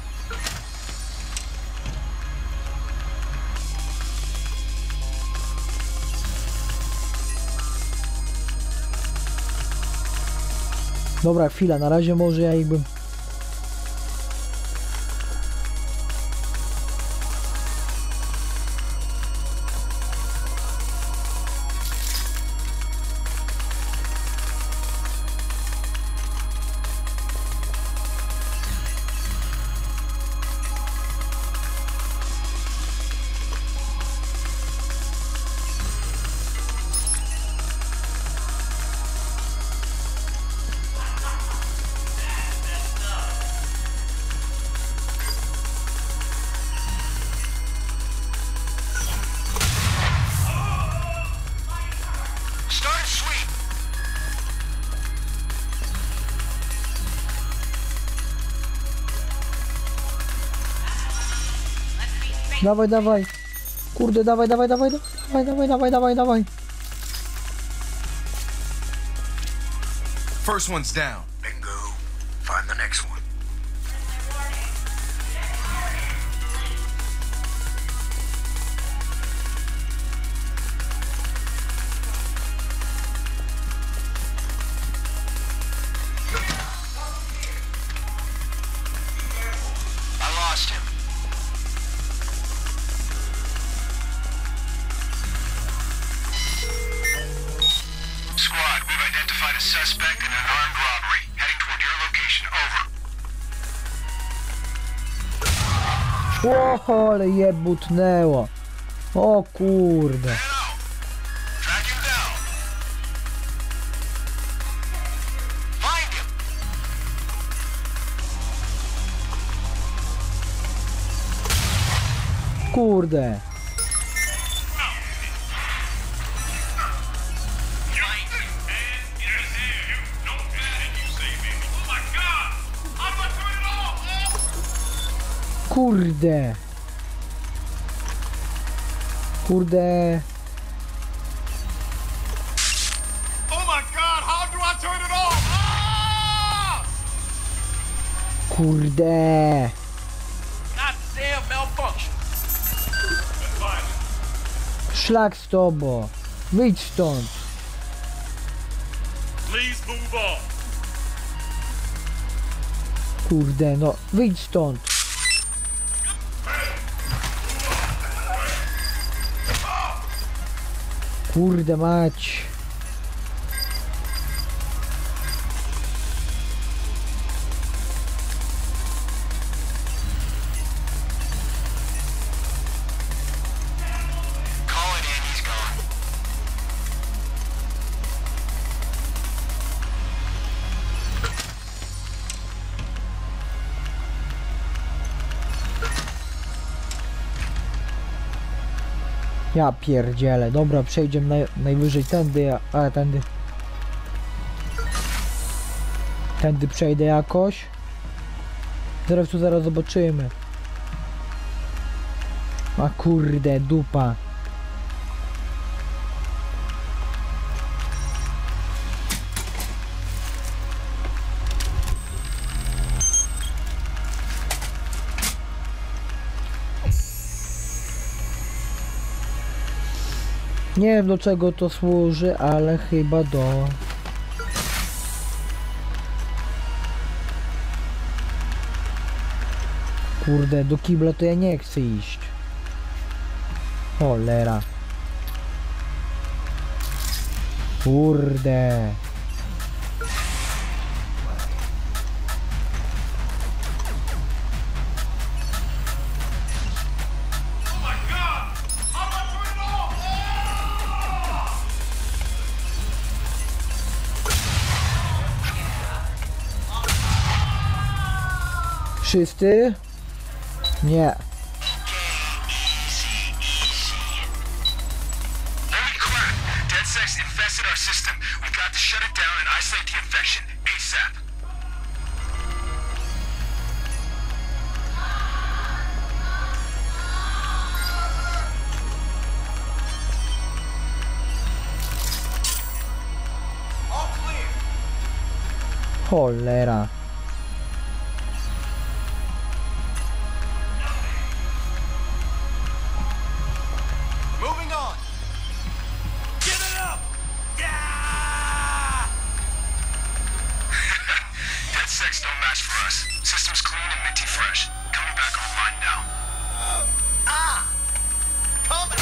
Dobra, chwila, na razie może ja jakbym... Dawaj, dawaj. Kurde, dawaj, dawaj, dawaj, dawaj, dawaj, dawaj, dawaj, dawaj. First one's down. Bingo. Find the next one. I lost him. Squad, we've identified a suspect in an armed robbery, heading toward your location. Over. O, ale je butnęło. O kurde. Track him down. Find him. Kurde. Kurde. Kurde. Oh my God! How do I turn it off? Ah! Kurde. Goddamn malfunction. Szlak z tobą. Wyjdź stąd. Please move on. Kurde, no. Wyjdź stąd. Kurde mać. Call it in, he's gone. Ja pierdzielę. Dobra, przejdziemy naj, najwyżej tędy, a, a tędy. Tędy przejdę jakoś. Zaraz tu zaraz zobaczymy. A kurde, dupa. Nie wiem do czego to służy, ale chyba do... Kurde, do kibla to ja nie chcę iść. Cholera. Kurde. Wszyscy? Nie. Holy crap! Cholera. Moving on. Give it up. Yeah! Dead sex don't match for us. System's clean and minty fresh. Coming back online now. Ah! Coming!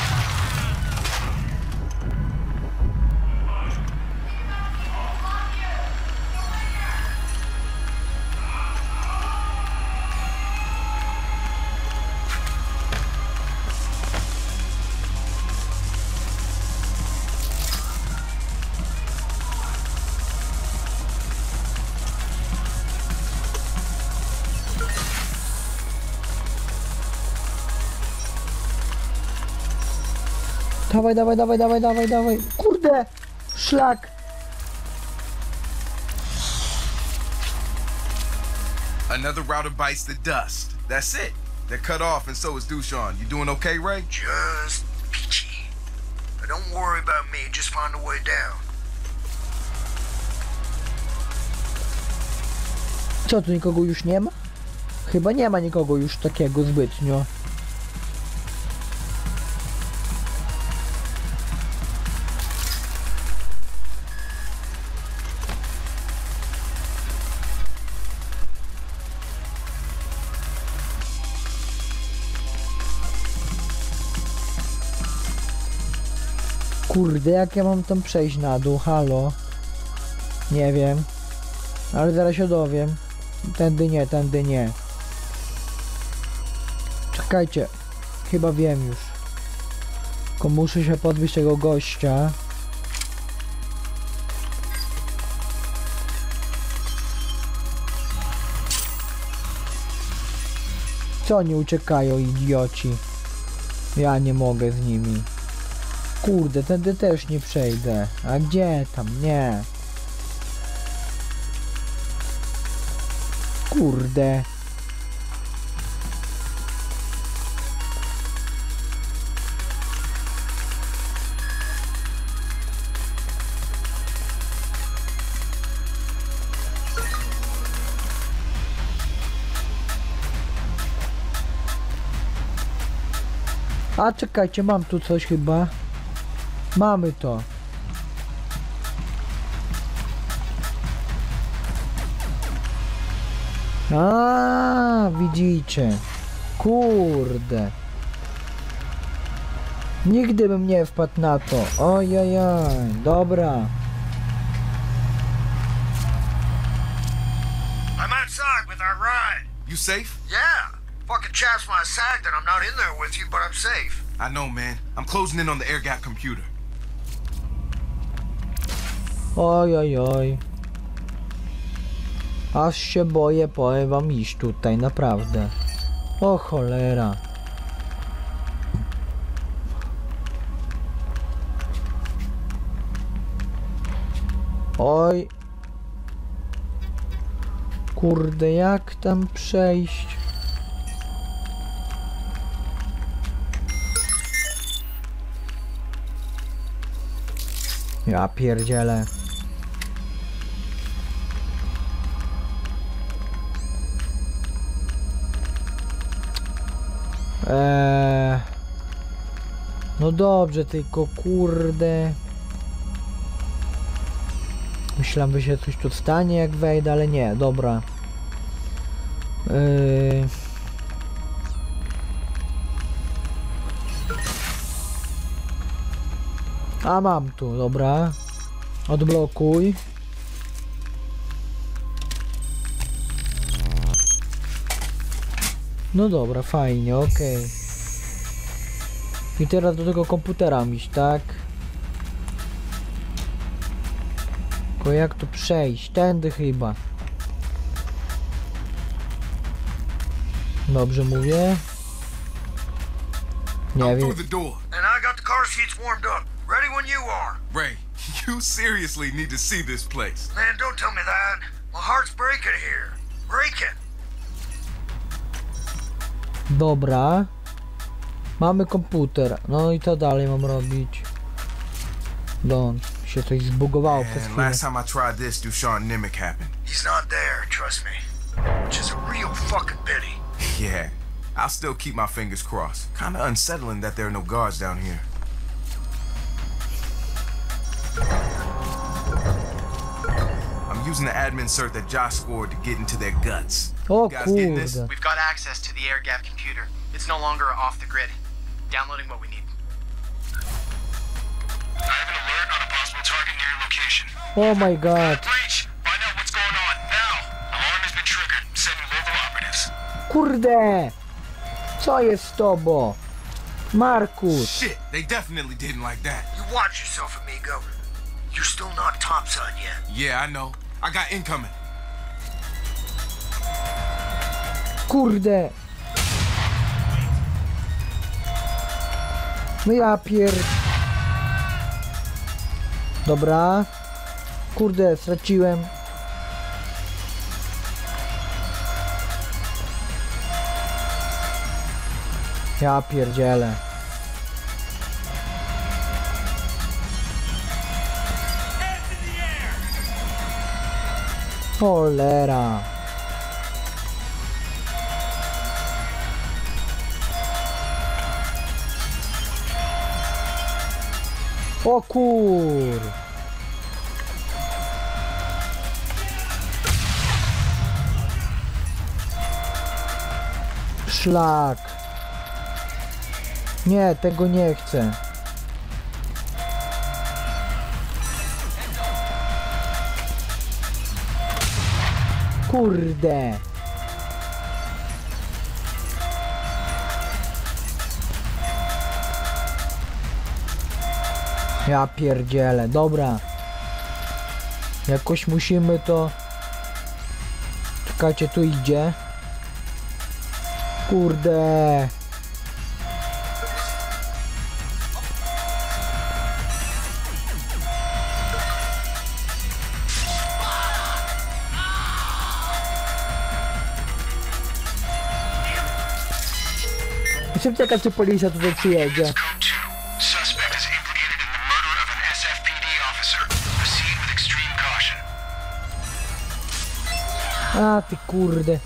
Dawaj, dawaj, dawaj, dawaj, dawaj, dawaj. Kurde! Szlak! Another router bites the dust. That's it. They're cut off, and so is Dushan. You doing okay, Ray? Just peachy. But don't worry about me, just find a way down. Co, tu nikogo już nie ma? Chyba nie ma nikogo już takiego zbytnio. Kurde, jak ja mam tam przejść na dół? Halo? Nie wiem. Ale zaraz się dowiem. Tędy nie, tędy nie. Czekajcie. Chyba wiem już. Tylko muszę się pozbyć tego gościa. Co oni uciekają, idioci? Ja nie mogę z nimi. Kurde, tędy też nie przejdę. A gdzie tam? Nie. Kurde. A czekajcie, mam tu coś chyba. Mamy to. A, widzicie. Kurde. Nigdy bym nie wpadł na to. Ojojoj, dobra. I'm outside with our ride. You safe? Yeah. Fucking chaps my side that I'm not in there with you, but I'm safe. I know, man. I'm closing in on the air gap computer. Ojojoj. Aż się boję, powiem wam, iść tutaj, naprawdę. O cholera. Oj. Kurde, jak tam przejść? Ja pierdzielę. Eee, no dobrze, tylko kurde. Myślałem, że się coś tu stanie jak wejdę, ale nie, dobra. Eee. A mam tu, dobra. Odblokuj. No dobra, fajnie, okej. Okay. I teraz do tego komputera iść, tak? Tylko jak tu przejść? Tędy chyba. Dobrze mówię? Nie wiem. And I got the car seats warmed up. Ready when you are. Ray, you seriously need to see this place. Man, don't tell me that. My heart's breaking here. Breaking. Dobra. Mamy komputer. No i to dalej mam robić. Don, się coś zbugowało przez chwilę. Last time I tried this, Dushan Nimmick happened. He's not there, trust me. Which is a real fucking pity. Yeah, I'll still keep my fingers crossed. Kinda unsettling that there are no guards down here. I'm using the admin cert that Josh scored to get into their guts. O You guys getting this? kurde. We've got access to the air gap computer. It's no longer off the grid. Downloading what we need. I have an alert on a possible target near your location. Oh my god. Breach! Find out what's going on, now! Alarm has been triggered. Sending local operatives. Kurde! Co jest z tobą? Markus! Shit, they definitely didn't like that. You watch yourself, amigo. You're still not topside yet. Yeah, I know. I got incoming. Kurde! No ja pier... Dobra. Kurde, straciłem. Ja pierdzielę. Cholera. O kur... Szlak. Nie, tego nie chcę. Kurde. Ja pierdzielę, dobra. Jakoś musimy to... Czekajcie, tu idzie. Kurde. Szybciej jakaś tu policja tutaj przyjedzie. Suspect is implicated in the murder of an S F P D officer. Proceed with extreme caution. A ty kurde.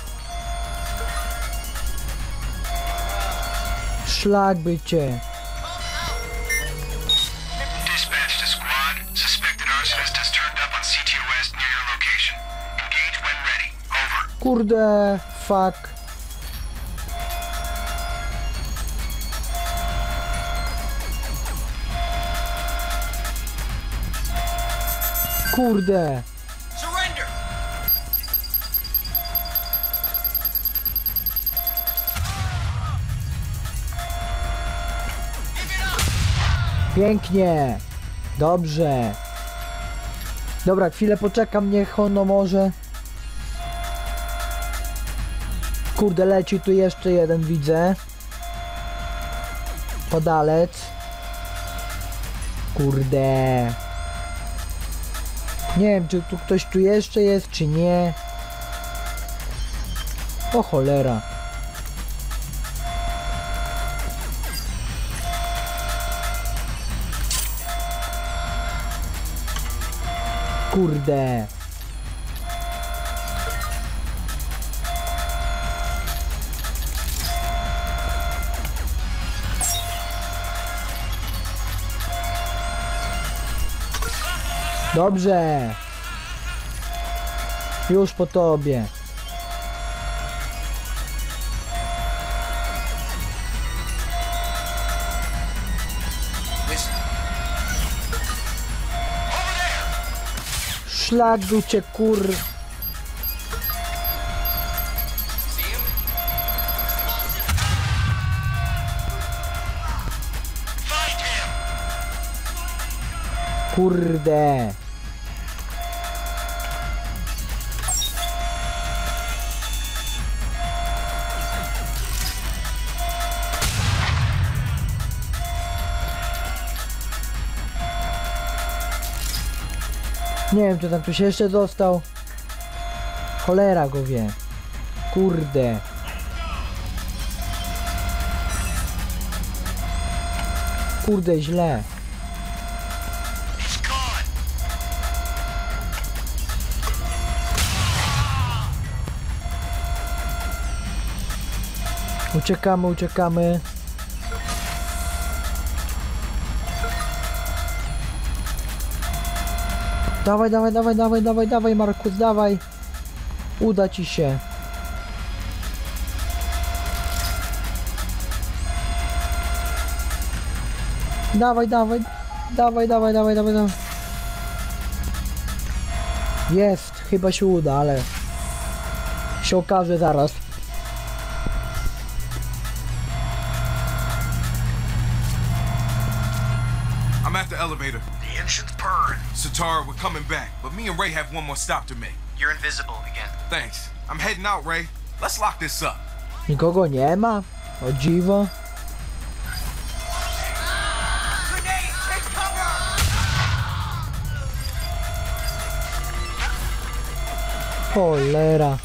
Szlak by cię. Dispatch to squad. Suspected arsonist has turned up on C T O S near your location. Engage when ready. Over. Kurde, fuck. Kurde. Surrender! Pięknie. Dobrze. Dobra, chwilę poczekam, niech ono może. Kurde, leci tu jeszcze jeden, widzę. Podalec. Kurde. Nie wiem, czy tu ktoś tu jeszcze jest, czy nie. O cholera. Kurde. Dobrze. Już po tobie. Szlak cię kur... Kurde. Nie wiem, czy tam ktoś jeszcze dostał. Cholera go wie. Kurde. Kurde, źle. Uciekamy, uciekamy. Dawaj, dawaj, dawaj, dawaj, dawaj, dawaj, Markus, dawaj. Uda ci się. Dawaj, dawaj, dawaj, dawaj, dawaj, dawaj, dawaj. Jest, chyba się uda, ale się okaże zaraz. I'm at the elevator. The engine's purring. Satara, we're coming back, but me and Ray have one more stop to make. You're invisible again. Thanks. I'm heading out, Ray. Let's lock this up. Nikogo nie ma? O dziwo. Cholera.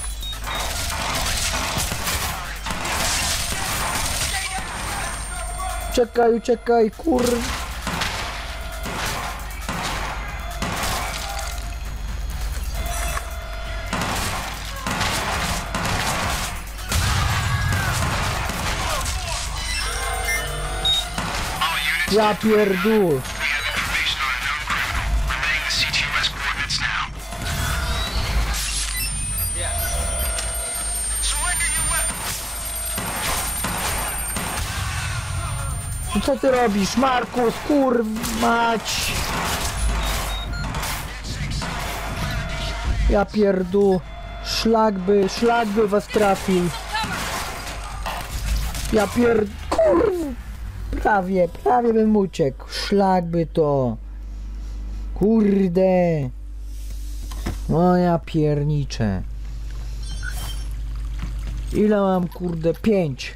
Czekaj, czekaj, kur... Ja pierdół. Co ty robisz, Markus, kurw mać? Ja pierdół. Szlak by, szlak by was trafił. Ja pierd... kurw. Prawie, prawie bym uciekł. Szlak by to. Kurde. No ja pierniczę. Ile mam, kurde? Pięć.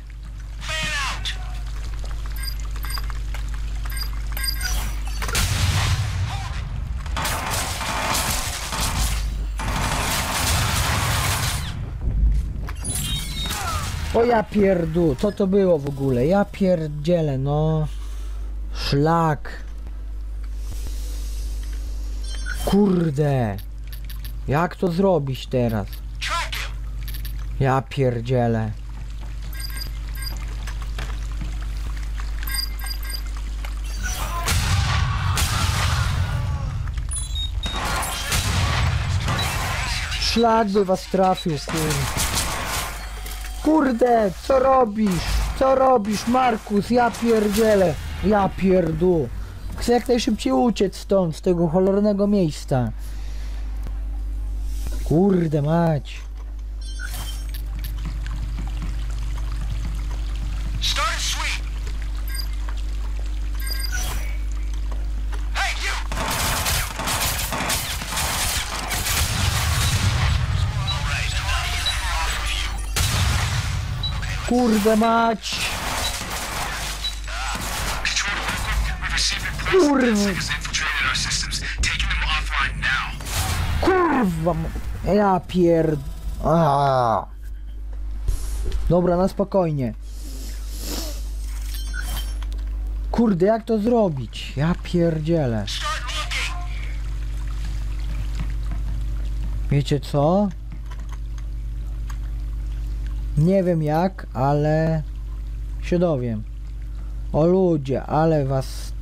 O ja pierdół, co to było w ogóle? Ja pierdzielę, no. Szlak. Kurde. Jak to zrobić teraz? Ja pierdzielę. Szlak by was trafił, kurde. Kurde, co robisz? Co robisz, Markus? Ja pierdzielę. Ja pierdół. Chcę jak najszybciej uciec stąd, z tego cholernego miejsca. Kurde mać. Kurde mać! Kurwa! Kurwa! Ja pierd... Aaaa. Dobra, na spokojnie. Kurde, jak to zrobić? Ja pierdzielę. Wiecie co? Nie wiem jak, ale się dowiem. O ludzie, ale was...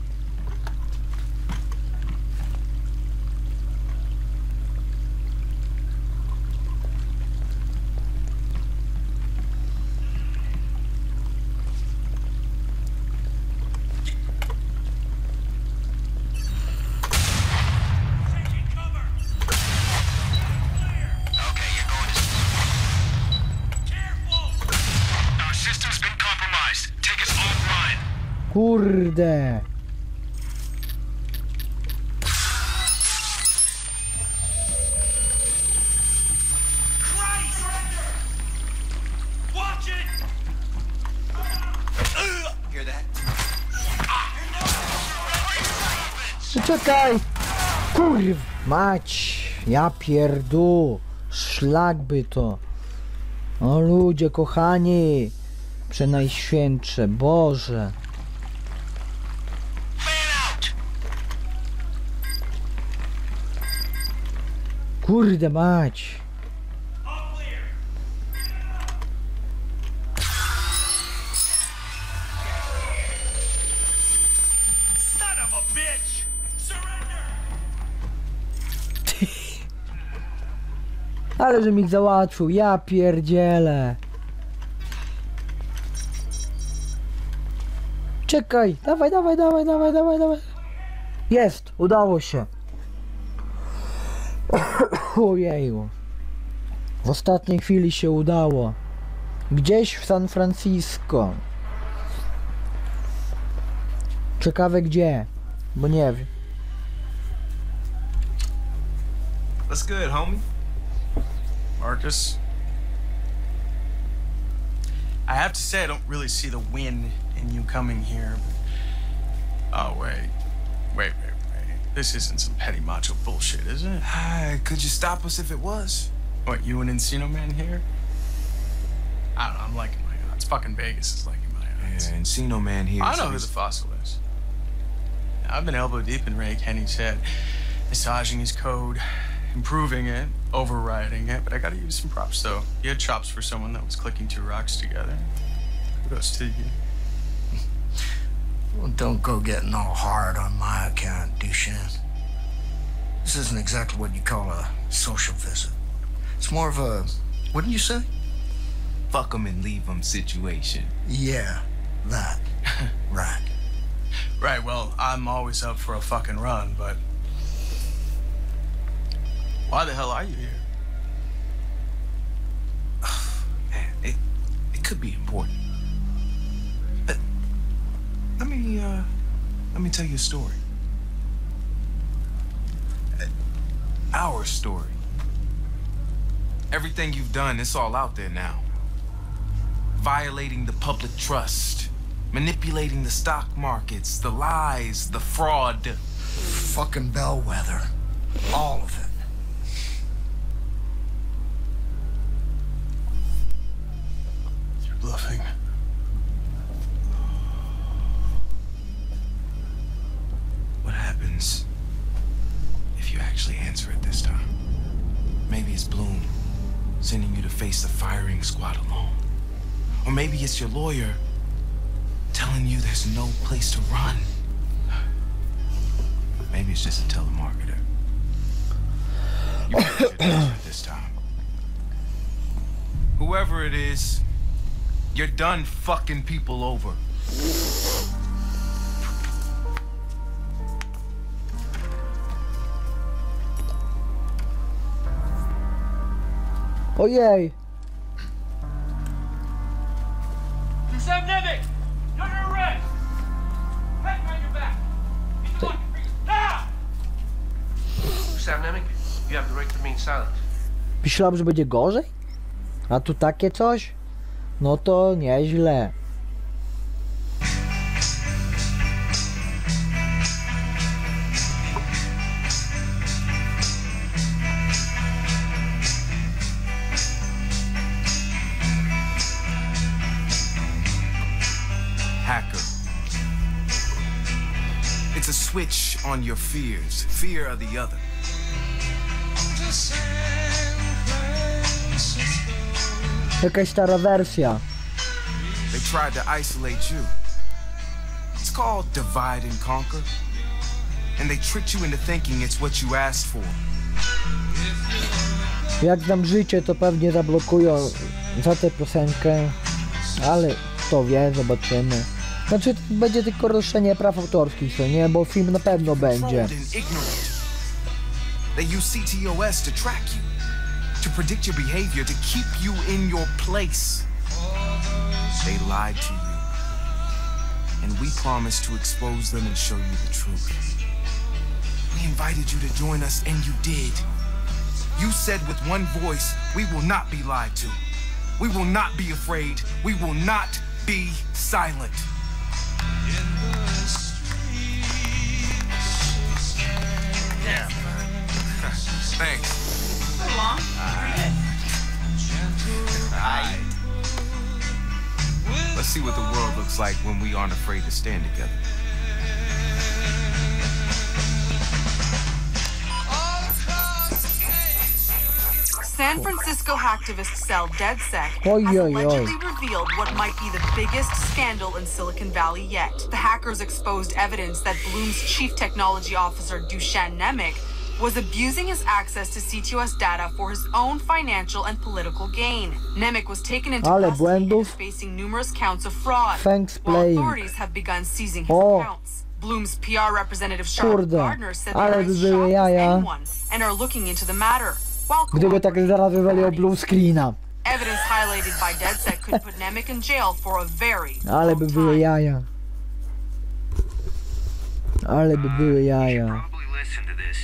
Kurde. Czekaj. Kurw mać. Ja pierdół. Szlak by to. O ludzie kochani. Przenajświętsze. Boże. Kurde mać. Ale że mi załatwił, ja pierdzielę. Czekaj, dawaj, dawaj, dawaj, dawaj, dawaj, dawaj. Jest, udało się. Ojeju. W ostatniej chwili się udało. Gdzieś w San Francisco. Ciekawe gdzie, bo nie wiem. What's good, homie? Marcus? I have to say I don't really see the win in you coming here. But... Oh, wait. Wait, wait, wait. This isn't some petty macho bullshit, is it? Could you stop us if it was? What, you and Encino Man here? I don't know, I'm liking my odds. Fucking Vegas is liking my odds. Yeah, Encino Man here. I know who the fossil is. I've been elbow deep in Ray Kenny's head, massaging his code, improving it, overriding it, but I gotta use some props though. You had chops for someone that was clicking two rocks together. Kudos to you. Well, don't go getting all hard on my account, Duchenne. This isn't exactly what you call a social visit. It's more of a, what did you say? Fuck 'em and leave 'em situation. Yeah, that. Right. Right, well, I'm always up for a fucking run, but... Why the hell are you here? Man, it, it could be important. But let me, uh, let me tell you a story. Our story. Everything you've done, it's all out there now. Violating the public trust. Manipulating the stock markets, the lies, the fraud. Fucking bellwether. All of it. You're bluffing. What happens if you actually answer it this time? Maybe it's Bloom sending you to face the firing squad alone. Or maybe it's your lawyer telling you there's no place to run. Maybe it's just a telemarketer. You should answer it this time. Whoever it is, you're done fucking people over. Ojej. Sam Nemec! You're under arrest! Pat behind your back! He's blocking for you. Now! Sam Nemec, you have the right to remain silent. Myślałem, że będzie gorzej? A tu takie coś? No to nieźle. Hacker. It's a switch on your fears. Fear of the other. Jakaś stara wersja. They tried to isolate you. It's called divide and conquer. And they tricked you into thinking it's what you asked for. Jak znam życie, to pewnie zablokują za tę piosenkę. Ale kto wie, zobaczymy. Znaczy, to będzie tylko roszczenie praw autorskich, co nie? Bo film na pewno będzie. They use C T O S to track you, to predict your behavior, to keep you in your place. They lied to you, and we promised to expose them and show you the truth. We invited you to join us, and you did. You said with one voice, we will not be lied to. We will not be afraid. We will not be silent. Yeah. Thanks. So long. Alright. Alright. Let's see what the world looks like when we aren't afraid to stand together. San Francisco hacktivist cell DedSec Oy, has oy, allegedly oy. revealed what might be the biggest scandal in Silicon Valley yet. The hackers exposed evidence that Bloom's chief technology officer, Dušan Nemec, was abusing his access to C T O S data for his own financial and political gain. Nemec was taken into Ale custody and is błędów. facing numerous counts of fraud, Thanks, while playing. authorities have begun seizing his O. accounts. Bloom's P R representative Charlotte Kurde, Gardner said they ale are by as były shocked as jaja. anyone and are looking into the matter. While Gdyby tak zaraz wywalił blue screena. evidence highlighted by DedSec could put Nemec in jail for a very Ale by były jaja. Ale by były jaja. Probably listen to this.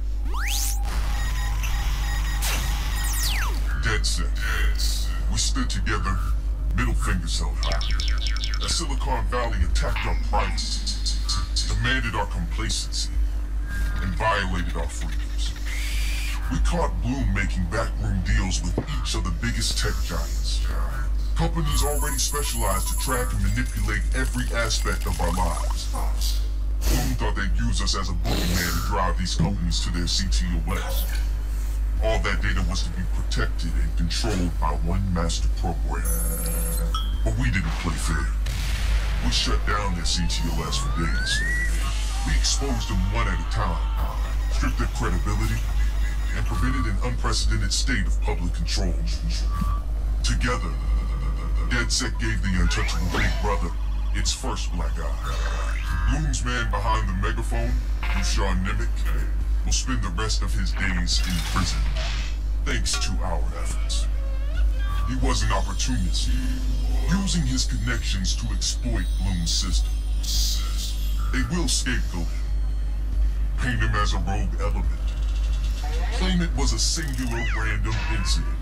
DedSec. We stood together, middle fingers held high. As Silicon Valley attacked our privacy, demanded our complacency, and violated our freedoms. We caught Bloom making backroom deals with each of the biggest tech giants. Companies already specialized to track and manipulate every aspect of our lives. Bloom thought they'd use us as a boogeyman to drive these companies to their C T O S. All that data was to be protected and controlled by one master program. But we didn't play fair. We shut down their C T O S for days. We exposed them one at a time, stripped their credibility, and prevented an unprecedented state of public control. Together, DedSec gave the untouchable Big Brother its first black eye. Bloom's man behind the megaphone, Dushan Nemec, will spend the rest of his days in prison, thanks to our efforts. He was an opportunist, using his connections to exploit Bloom's system. They will scapegoat him, paint him as a rogue element, claim it was a singular random incident.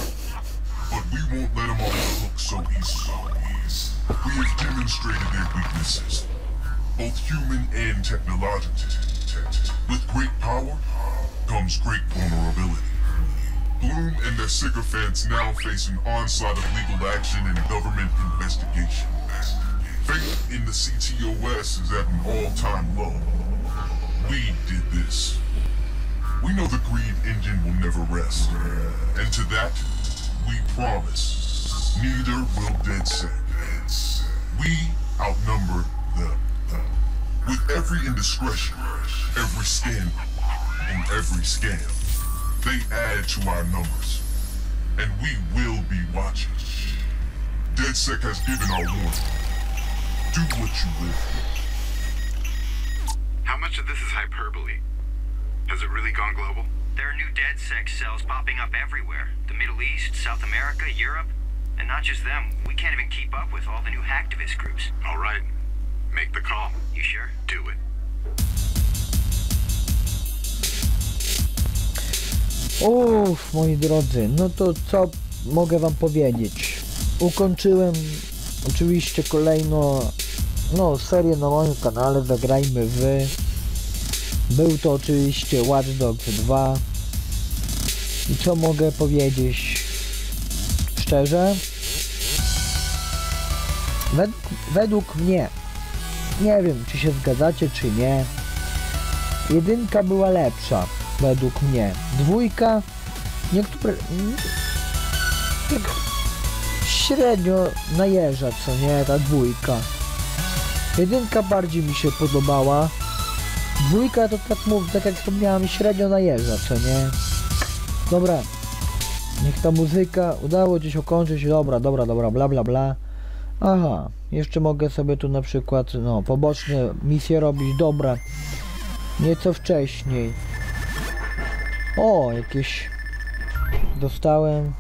But we won't let him off the hook so easily. We have demonstrated their weaknesses, both human and technological. With great power comes great vulnerability. Bloom and their sycophants now face an onslaught of legal action and government investigation. Faith in the C T O S is at an all-time low. We did this. We know the greed engine will never rest. And to that, we promise, neither will DedSec. We outnumber them. With every indiscretion, every scandal, and every scam, they add to our numbers. And we will be watching. DedSec has given our warning. Do what you will. How much of this is hyperbole? Has it really gone global? There are new DedSec cells popping up everywhere. The Middle East, South America, Europe. And not just them, we can't even keep up with all the new hacktivist groups. All right. Make the call. You sure? Do it. Uff, moi drodzy, no to co mogę wam powiedzieć? Ukończyłem oczywiście kolejno no, serię na moim kanale Zagrajmy w. Był to oczywiście Watch Dogs dwa. I co mogę powiedzieć? Szczerze? Według, według mnie, nie wiem czy się zgadzacie czy nie, jedynka była lepsza według mnie. Dwójka niektóre tak średnio najeżdża, co nie, ta dwójka. Jedynka bardziej mi się podobała. Dwójka to tak mów, tak jak wspomniałem, średnio najeżdża, co nie. Dobra. Niech ta muzyka udało gdzieś ukończyć. Dobra, dobra, dobra, bla bla bla. Aha, jeszcze mogę sobie tu na przykład no poboczne misje robić. Dobra. Nieco wcześniej. O, jakieś dostałem.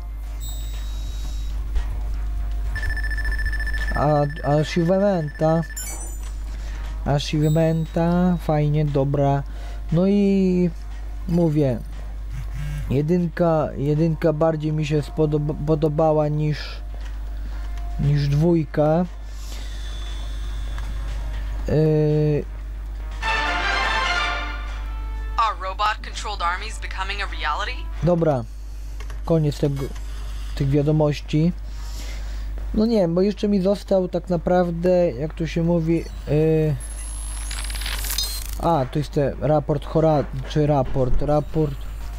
A, achievementa. Achievementa, fajnie, dobra. No i mówię, jedynka, jedynka bardziej mi się spodoba, podobała niż niż dwójka. Yy... Are robot-controlled armies becoming a reality? Dobra, koniec tego, tych wiadomości. No nie wiem, bo jeszcze mi został tak naprawdę, jak to się mówi, yy... a, to jest ten raport chora, czy raport, raport.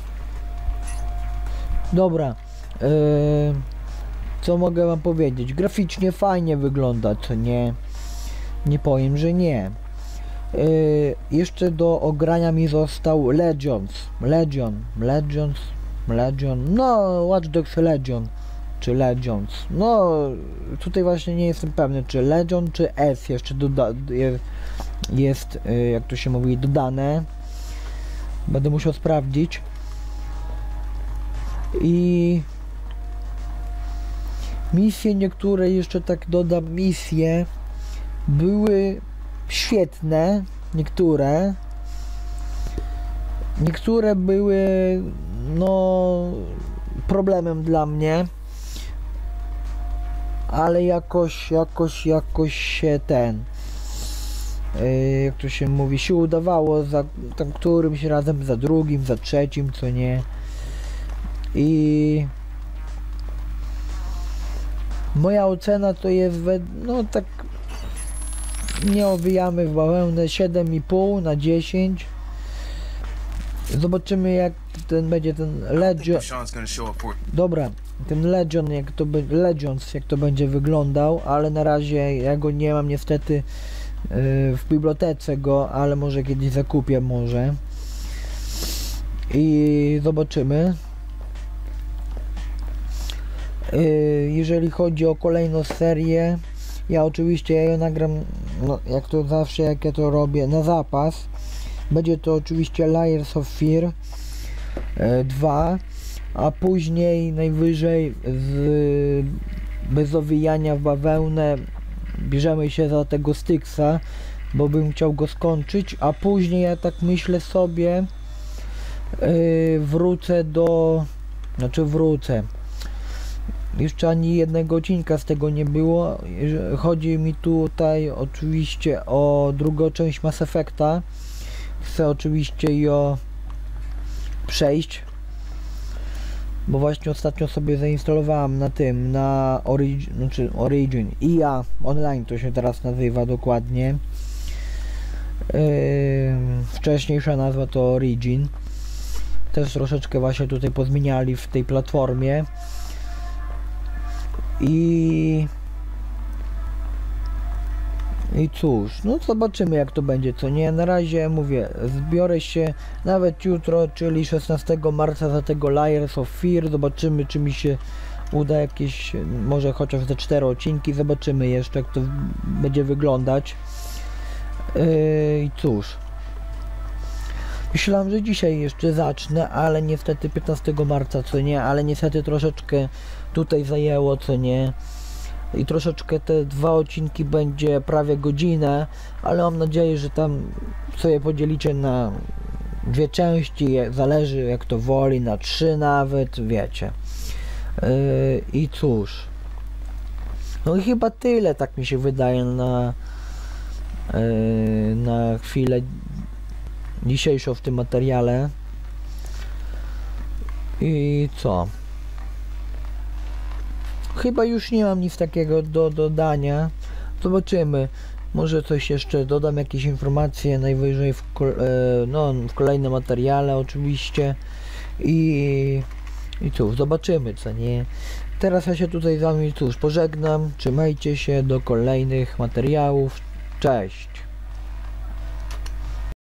Dobra, yy... co mogę wam powiedzieć? Graficznie fajnie wygląda, co nie? Nie powiem, że nie. Yy, jeszcze do ogrania mi został Legions, Legion, Legions, Legion, no Watch Dogs Legion, czy Legions, no tutaj właśnie nie jestem pewny, czy Legion, czy S jeszcze doda jest, jest yy, jak to się mówi, dodane, będę musiał sprawdzić. I misje niektóre, jeszcze tak dodam, misje były świetne, niektóre niektóre były no problemem dla mnie, ale jakoś jakoś jakoś się ten yy, jak to się mówi, się udawało za tam którymś razem, za drugim, za trzecim, co nie. I moja ocena to jest we, no tak nie owijamy w bawełnę, siedem i pół na dziesięć. Zobaczymy jak ten będzie ten Legion. Dobra, ten Legion jak to będzie, Legions jak to będzie wyglądał, ale na razie ja go nie mam niestety yy, w bibliotece go, ale może kiedyś zakupię może. I zobaczymy. Yy, jeżeli chodzi o kolejną serię, ja oczywiście ja ją nagram, no, jak to zawsze, jak ja to robię, na zapas. Będzie to oczywiście Layers of Fear yy, dwa, a później najwyżej z, bez owijania w bawełnę bierzemy się za tego Styxa, bo bym chciał go skończyć, a później ja tak myślę sobie yy, wrócę do, znaczy wrócę. Jeszcze ani jednego odcinka z tego nie było. Chodzi mi tutaj oczywiście o drugą część Mass Effecta. Chcę oczywiście ją przejść, bo właśnie ostatnio sobie zainstalowałem na tym, na Origin, znaczy Origin, I A Online to się teraz nazywa dokładnie. Yy, wcześniejsza nazwa to Origin. Też troszeczkę właśnie tutaj pozmieniali w tej platformie. I i cóż, no zobaczymy jak to będzie, co nie. Na razie mówię, zbiorę się nawet jutro, czyli szesnastego marca za tego Layers of Fear. Zobaczymy czy mi się uda jakieś, może chociaż te cztery odcinki, zobaczymy jeszcze jak to będzie wyglądać. Yy, I cóż, myślałem, że dzisiaj jeszcze zacznę, ale niestety piętnastego marca, co nie, ale niestety troszeczkę tutaj zajęło, co nie, i troszeczkę te dwa odcinki będzie prawie godzinę, ale mam nadzieję, że tam sobie podzielicie na dwie części, zależy jak to woli, na trzy nawet, wiecie. Yy, i cóż, no i chyba tyle, tak mi się wydaje na yy, na chwilę dzisiejszą w tym materiale. I co? Chyba już nie mam nic takiego do dodania. Zobaczymy. Może coś jeszcze dodam, jakieś informacje najwyżej w, no, w kolejnym materiale oczywiście. I, i cóż, zobaczymy co nie. Teraz ja się tutaj z wami cóż pożegnam. Trzymajcie się do kolejnych materiałów. Cześć.